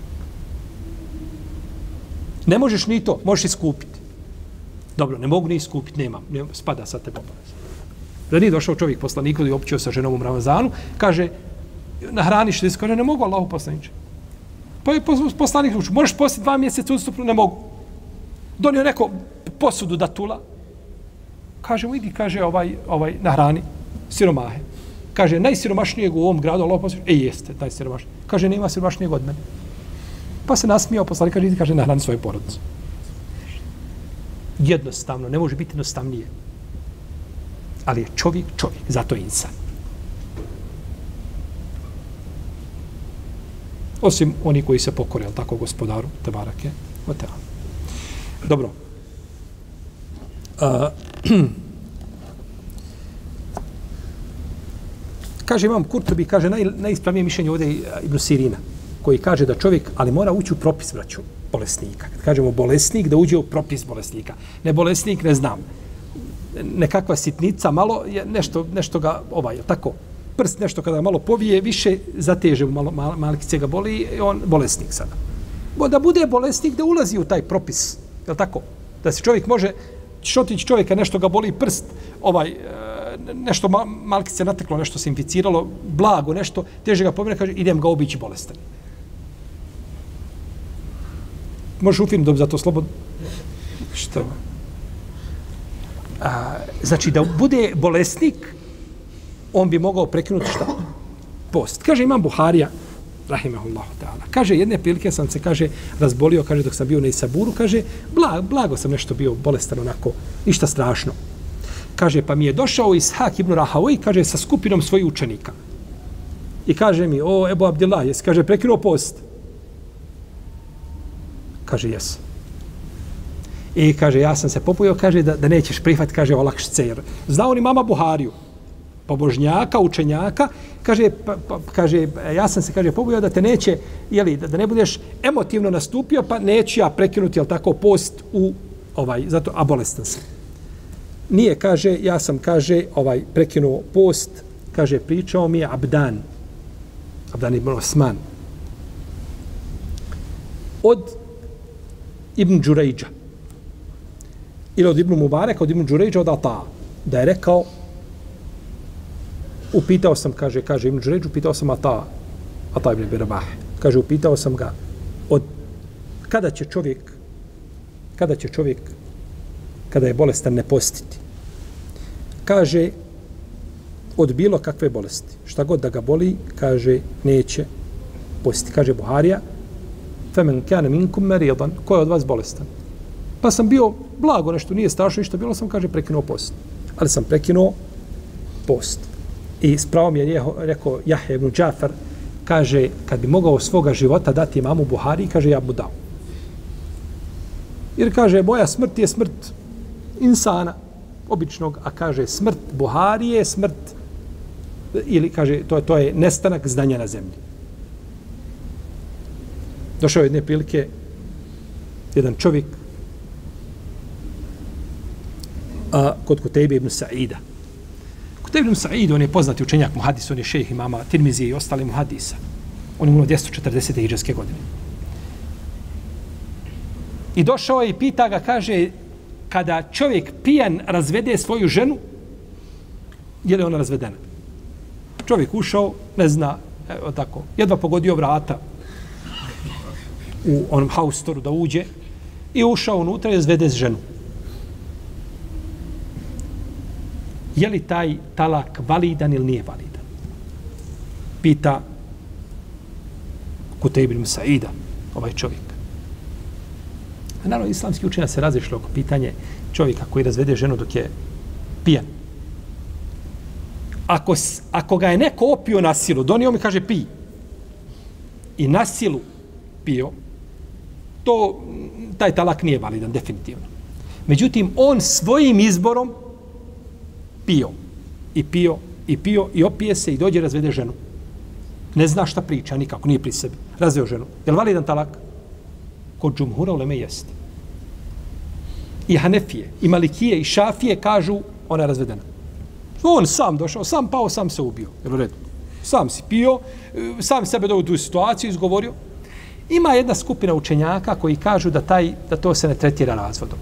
Ne možeš ni to, možeš iskupiti. Dobro, ne mogu ni iskupiti, nemam, ne, spada sa tebe obaveza. Da nije došao čovjek poslaniku i općio sa ženom u Ramazanu, kaže, nahraniš se, kaže, ne mogu, Allahu poslaniče. Pa je poslanik ruču, možeš postiti dva mjeseca ustupno? Ne mogu. Donio neko posudu datula. Kaže mu, idi, kaže, ovaj, ovaj, nahrani siromahe. Kaže, najsiromašnijeg u ovom gradu, Allah poslanik, e, jeste, najsiromašnijeg. Kaže, nema siromašnijeg od mene. Pa se nasmijao poslanik, kaže, idi, kaže, nahrani svoju porodicu. Jednostavno, ne može biti jednostavnije. Ali je čovjek, čovjek, zato je insan. Osim oni koji se pokore, ali tako, gospodaru, te barake, o te. Dobro. A, kaže imam Kurtubi, kaže, naj, najispravnije mišljenje ovdje Ibn Sirina, koji kaže da čovjek, ali mora ući u propis, braću, bolesnika. Kad kažemo bolesnik, da uđe u propis bolesnika. Ne bolesnik, ne znam. Nekakva sitnica, malo, je nešto, nešto ga, ovaj, tako, prst nešto kada malo povije, više zateže, malo, mal, malkice ga boli, on bolesnik sada. Da bude bolesnik, da ulazi u taj propis, je li tako? Da se čovjek može, šotić čovjeka, nešto ga boli prst, ovaj, nešto malkice nateklo, nešto se inficiralo, blago, nešto, teže ga povije, kaže, idem ga obići bolestan. Možeš u film dobiti za to slobodno? Što? A, znači, da bude bolesnik, on bi mogao prekinuti šta? Post. Kaže Imam Buharija, rahimahullahu ta'ala. Kaže, jedne prilike sam se, kaže, razbolio, kaže, dok sam bio na Isaburu, kaže, blago, blago sam nešto bio bolestan, onako, ništa strašno. Kaže, pa mi je došao Ishak ibn Rahavoj, kaže, sa skupinom svojih učenika. I kaže mi, o, Ebu Abdillah, jesi, kaže, prekinuo post? Kaže, jes. I kaže, ja sam se popojio, kaže, da, da nećeš prihvat, kaže, olakšice, jer znao ni mama Buhariju, pobožnjaka, učenjaka, kaže, pa, pa, kaže, ja sam se, kaže, pobojio da te neće, jeli, da, da ne budeš emotivno nastupio, pa neću ja prekinuti, jel tako, post u, ovaj, zato, a bolestan sam. Nije, kaže, ja sam, kaže, ovaj, prekinuo post, kaže, pričao mi je Abdan, Abdan ibn Osman, od Ibn Đurejđa, ili od Ibn Mubareka, od Ibn Đurejđa, od Ata, da je rekao, upitao sam, kaže, kaže Ibn Đurejđu, upitao sam Ata, Ata ibn Birabah, kaže, upitao sam ga, od kada će čovjek, kada će čovjek, kada je bolestan, ne postiti? Kaže, od bilo kakve bolesti, šta god da ga boli, kaže, neće postiti. Kaže Buharija, femen kane minkum meridan, ko je od vas bolestan? Pa sam bio blago, nešto nije strašno, ništa bilo sam, kaže, prekinuo post. Ali sam prekinuo post. I s pravom je rekao Jahja ibn Džafar, kaže, kad bi mogao svoga života dati imamu Buhari, kaže, ja mu dao. Jer kaže, moja smrt je smrt insana, običnog, a kaže, smrt Buhari je smrt, ili kaže, to je, to je nestanak znanja na zemlji. Došao je jedne prilike jedan čovjek a, kod Kutejbe ibn Sa'ida. Kutejbe ibn Sa'id, on je poznati učenjak muhadis, on je šejh imama Tirmizije i ostali muhadisa. On je umro dvjesto četrdesete hidžrske godine. I došao je i pita ga, kaže, kada čovjek pijan razvede svoju ženu, je li ona razvedena? Čovjek ušao, ne zna, evo tako, jedva pogodio vrata u onom haustoru da uđe i ušao unutra i razvede ženu. Je li taj talak validan ili nije validan? Pita Kutejb ibn Sa'ida, ovaj čovjek. A naravno, islamski učenjaci se razišli oko pitanje čovjeka koji razvede ženu dok je pijan. Ako, ako ga je neko opio na silu, donio mi kaže pi i na silu pio, to, taj talak nije validan, definitivno. Međutim, on svojim izborom pio i pio i pio i opije se i dođe razvede ženu. Ne zna šta priča, nikako, nije pri sebi. Razveo ženu. Je li validan talak? Kod džumhura uleme jeste. I Hanefije, i Malikije, i Šafije kažu ona je razvedena. On sam došao, sam pao, sam se ubio. Jel u redu? Sam si pio, sam sebe doveo u tu situaciju, izgovorio. Ima jedna skupina učenjaka koji kažu da taj da to se ne tretira razvodom.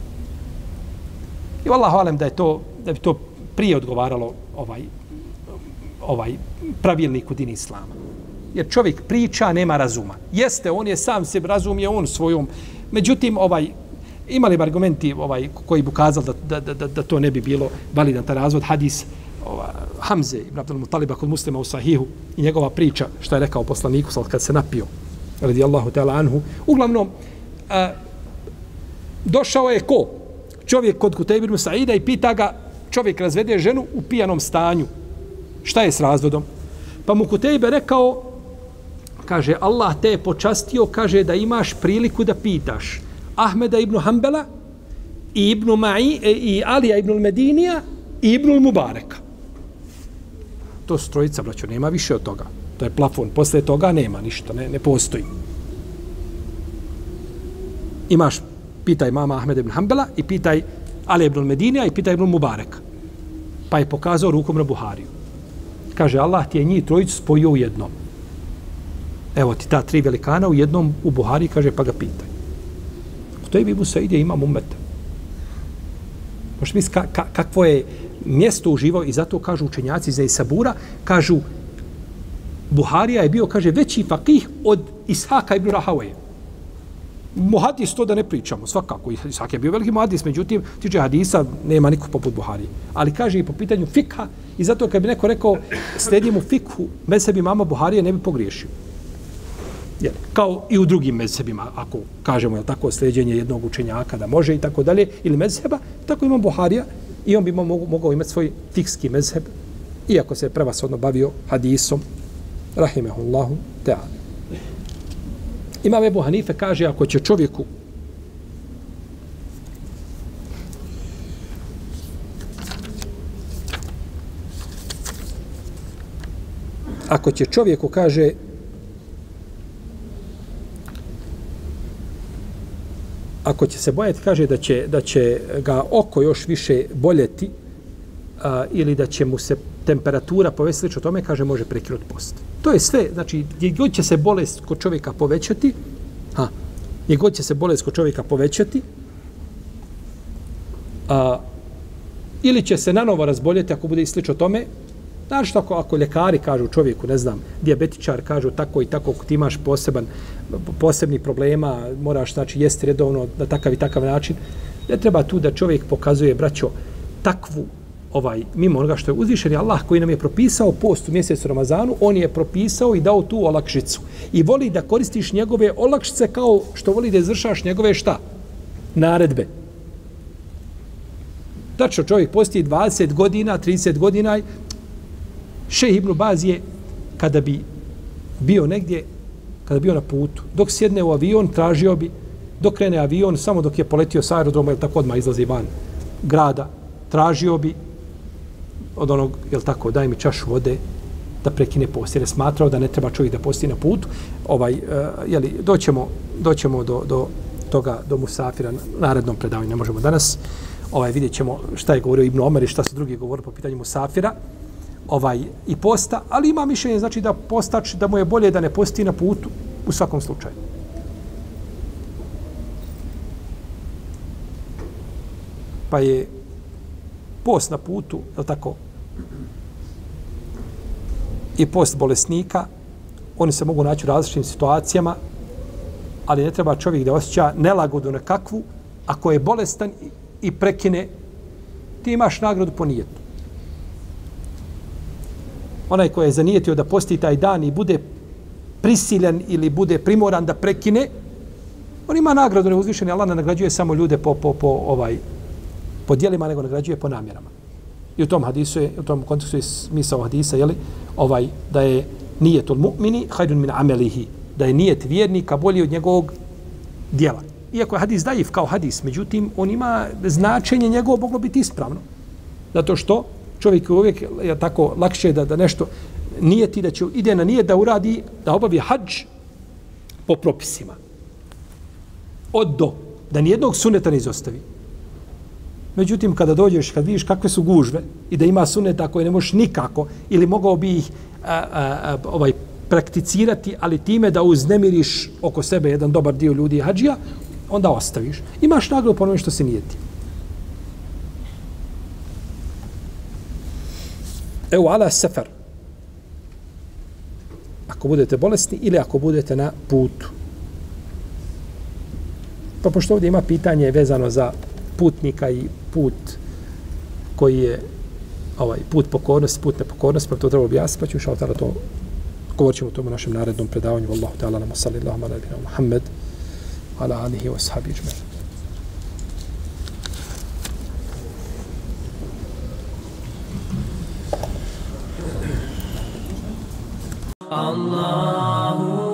I vallahu alem da je to da bi to prije odgovaralo ovaj ovaj pravilnik u dini islama. Jer čovjek priča, nema razuma. Jeste, on je sam se razumije on svojom. Međutim, ovaj imali bi argumenti ovaj koji bi ukazali da, da, da, da to ne bi bilo validan taj razvod. Hadis ova, Hamze ibn Abdul Mutaliba kod Muslima u Sahihu i njegova priča, što je rekao poslaniku kad se napio, radijallahu ta'ala anhu. Uglavnom, a, došao je ko? Čovjek kod Kutejbe ibn Sa'ida i pita ga, čovjek razvede ženu u pijanom stanju. Šta je s razvodom? Pa mu Kutejbe rekao, kaže, Allah te je počastio, kaže, da imaš priliku da pitaš Ahmeda ibn Hanbala i ibn Ma'i i Alija ibn Medinija i ibn Mubareka. To su trojica, braćo, nema više od toga. To je plafon. Posle toga nema ništa, ne, ne postoji. Imaš, pitaj mama Ahmeda ibn Hanbala i pitaj Alija ibn Medinija i pitaj ibn Mubareka. Pa je pokazao rukom na Buhariju. Kaže, Allah ti je njih trojicu spojio u jednom. Evo ti ta tri velikana u jednom u Buhari, kaže, pa ga pitaj. To je Ibn Sa'id je imam ummeta. Možete misliti ka, ka, kakvo je mjesto uživao i zato kažu učenjaci iz Sabura, kažu Buharija je bio, kaže, veći fakih od Ishaka ibn Rahawaja. Muhadis to da ne pričamo, svakako. Isak je bio veliki muhadis, međutim, tiče hadisa, nema niko poput Buharije. Ali kaže i po pitanju fikha, i zato kad bi neko rekao, slijedimo fikhu, mezhebi mama Buharije ne bi pogriješio. Jel, kao i u drugim mezhebima, ako kažemo, jel tako, sljeđenje jednog učenjaka da može i tako dalje, ili mezheba, tako ima Buharija i on bi mogao, mogao imati svoj fikski mezheb, iako se prevashodno bavio hadisom, rahimehullahu ta'ala. Imam Ebu Hanife kaže, ako će čovjeku ako će čovjeku, kaže, ako će se bojati, kaže da će, da će ga oko još više boljeti a, ili da će mu se temperatura povesti slično tome, kaže, može prekinuti post. To je sve, znači, gdje god će se bolest kod čovjeka povećati, ha, gdje god će se bolest kod čovjeka povećati, a, ili će se nanovo razboljeti ako bude i slično tome, znači, ako, ako ljekari kažu čovjeku, ne znam, dijabetičar kažu tako i tako, ako ti imaš poseban, posebni problema, moraš, znači, jesti redovno na takav i takav način, ne treba tu da čovjek pokazuje, braćo, takvu, ovaj, mimo onoga što je uzvišen je Allah koji nam je propisao post u mjesecu Ramazanu, on je propisao i dao tu olakšicu. I voli da koristiš njegove olakšice kao što voli da izvršaš njegove šta? Naredbe. Tačno, čovjek posti dvadeset godina, trideset godina, Šejh Ibn Baz je, kada bi bio negdje, kada bi bio na putu, dok sjedne u avion, tražio bi, dok krene avion, samo dok je poletio sa aerodroma, ili tako odmah izlazi van grada, tražio bi od onog, jel tako, daj mi čašu vode da prekine post. Jer je smatrao da ne treba čovjek da posti na putu. Ovaj, uh, jeli, doćemo, doćemo do, do toga, do musafira na narednom predavanju. Ne možemo danas. Ovaj, vidjet ćemo šta je govorio Ibn Omer i šta su drugi govorili po pitanju musafira ovaj, i posta. Ali ima mišljenje, znači da postač, da mu je bolje da ne posti na putu u svakom slučaju. Pa je post na putu, je li tako, i post bolesnika, oni se mogu naći u različitim situacijama, ali ne treba čovjek da osjeća nelagodu nekakvu, ako je bolestan i prekine, ti imaš nagradu po nijetu. Onaj koji je zanijetio da posti taj dan i bude prisiljen ili bude primoran da prekine, on ima nagradu, ne uzvišeni, Allah ne nagrađuje samo ljude po, po, po ovaj, po dijelima, nego nagrađuje po namjerama. I u tom hadisu je, u tom kontekstu je smisao hadisa, jeli, ovaj, da je nijetul mu'mini hajdun min amelihi, da je nijet vjernika bolji od njegovog dijela. Iako je hadis daif kao hadis, međutim, on ima značenje njegovo moglo biti ispravno. Zato što čovjek uvijek je tako lakše da, da nešto nijeti, da će ide na nijet da uradi, da obavi hadž po propisima. Od do, da nijednog suneta ne izostavi. Međutim, kada dođeš, kad vidiš kakve su gužve i da ima suneta koje ne možeš nikako ili mogao bi ih a, a, a, ovaj, prakticirati, ali time da uznemiriš oko sebe jedan dobar dio ljudi hadžija, onda ostaviš. Imaš nagradu po onome što se nijeti. Evo ala sefer. Ako budete bolesni ili ako budete na putu. Pa pošto ovdje ima pitanje vezano za putnika i put koji je ovaj put pokornosti, put nepokornosti, pa to treba objasniti, pa ću šao tada to govorit ćemo o tom u našem narednom predavanju. Wallahu ta'ala nama sallallahu ala nabina Muhammed ala alihi wa sahabi ajma'in. Allahu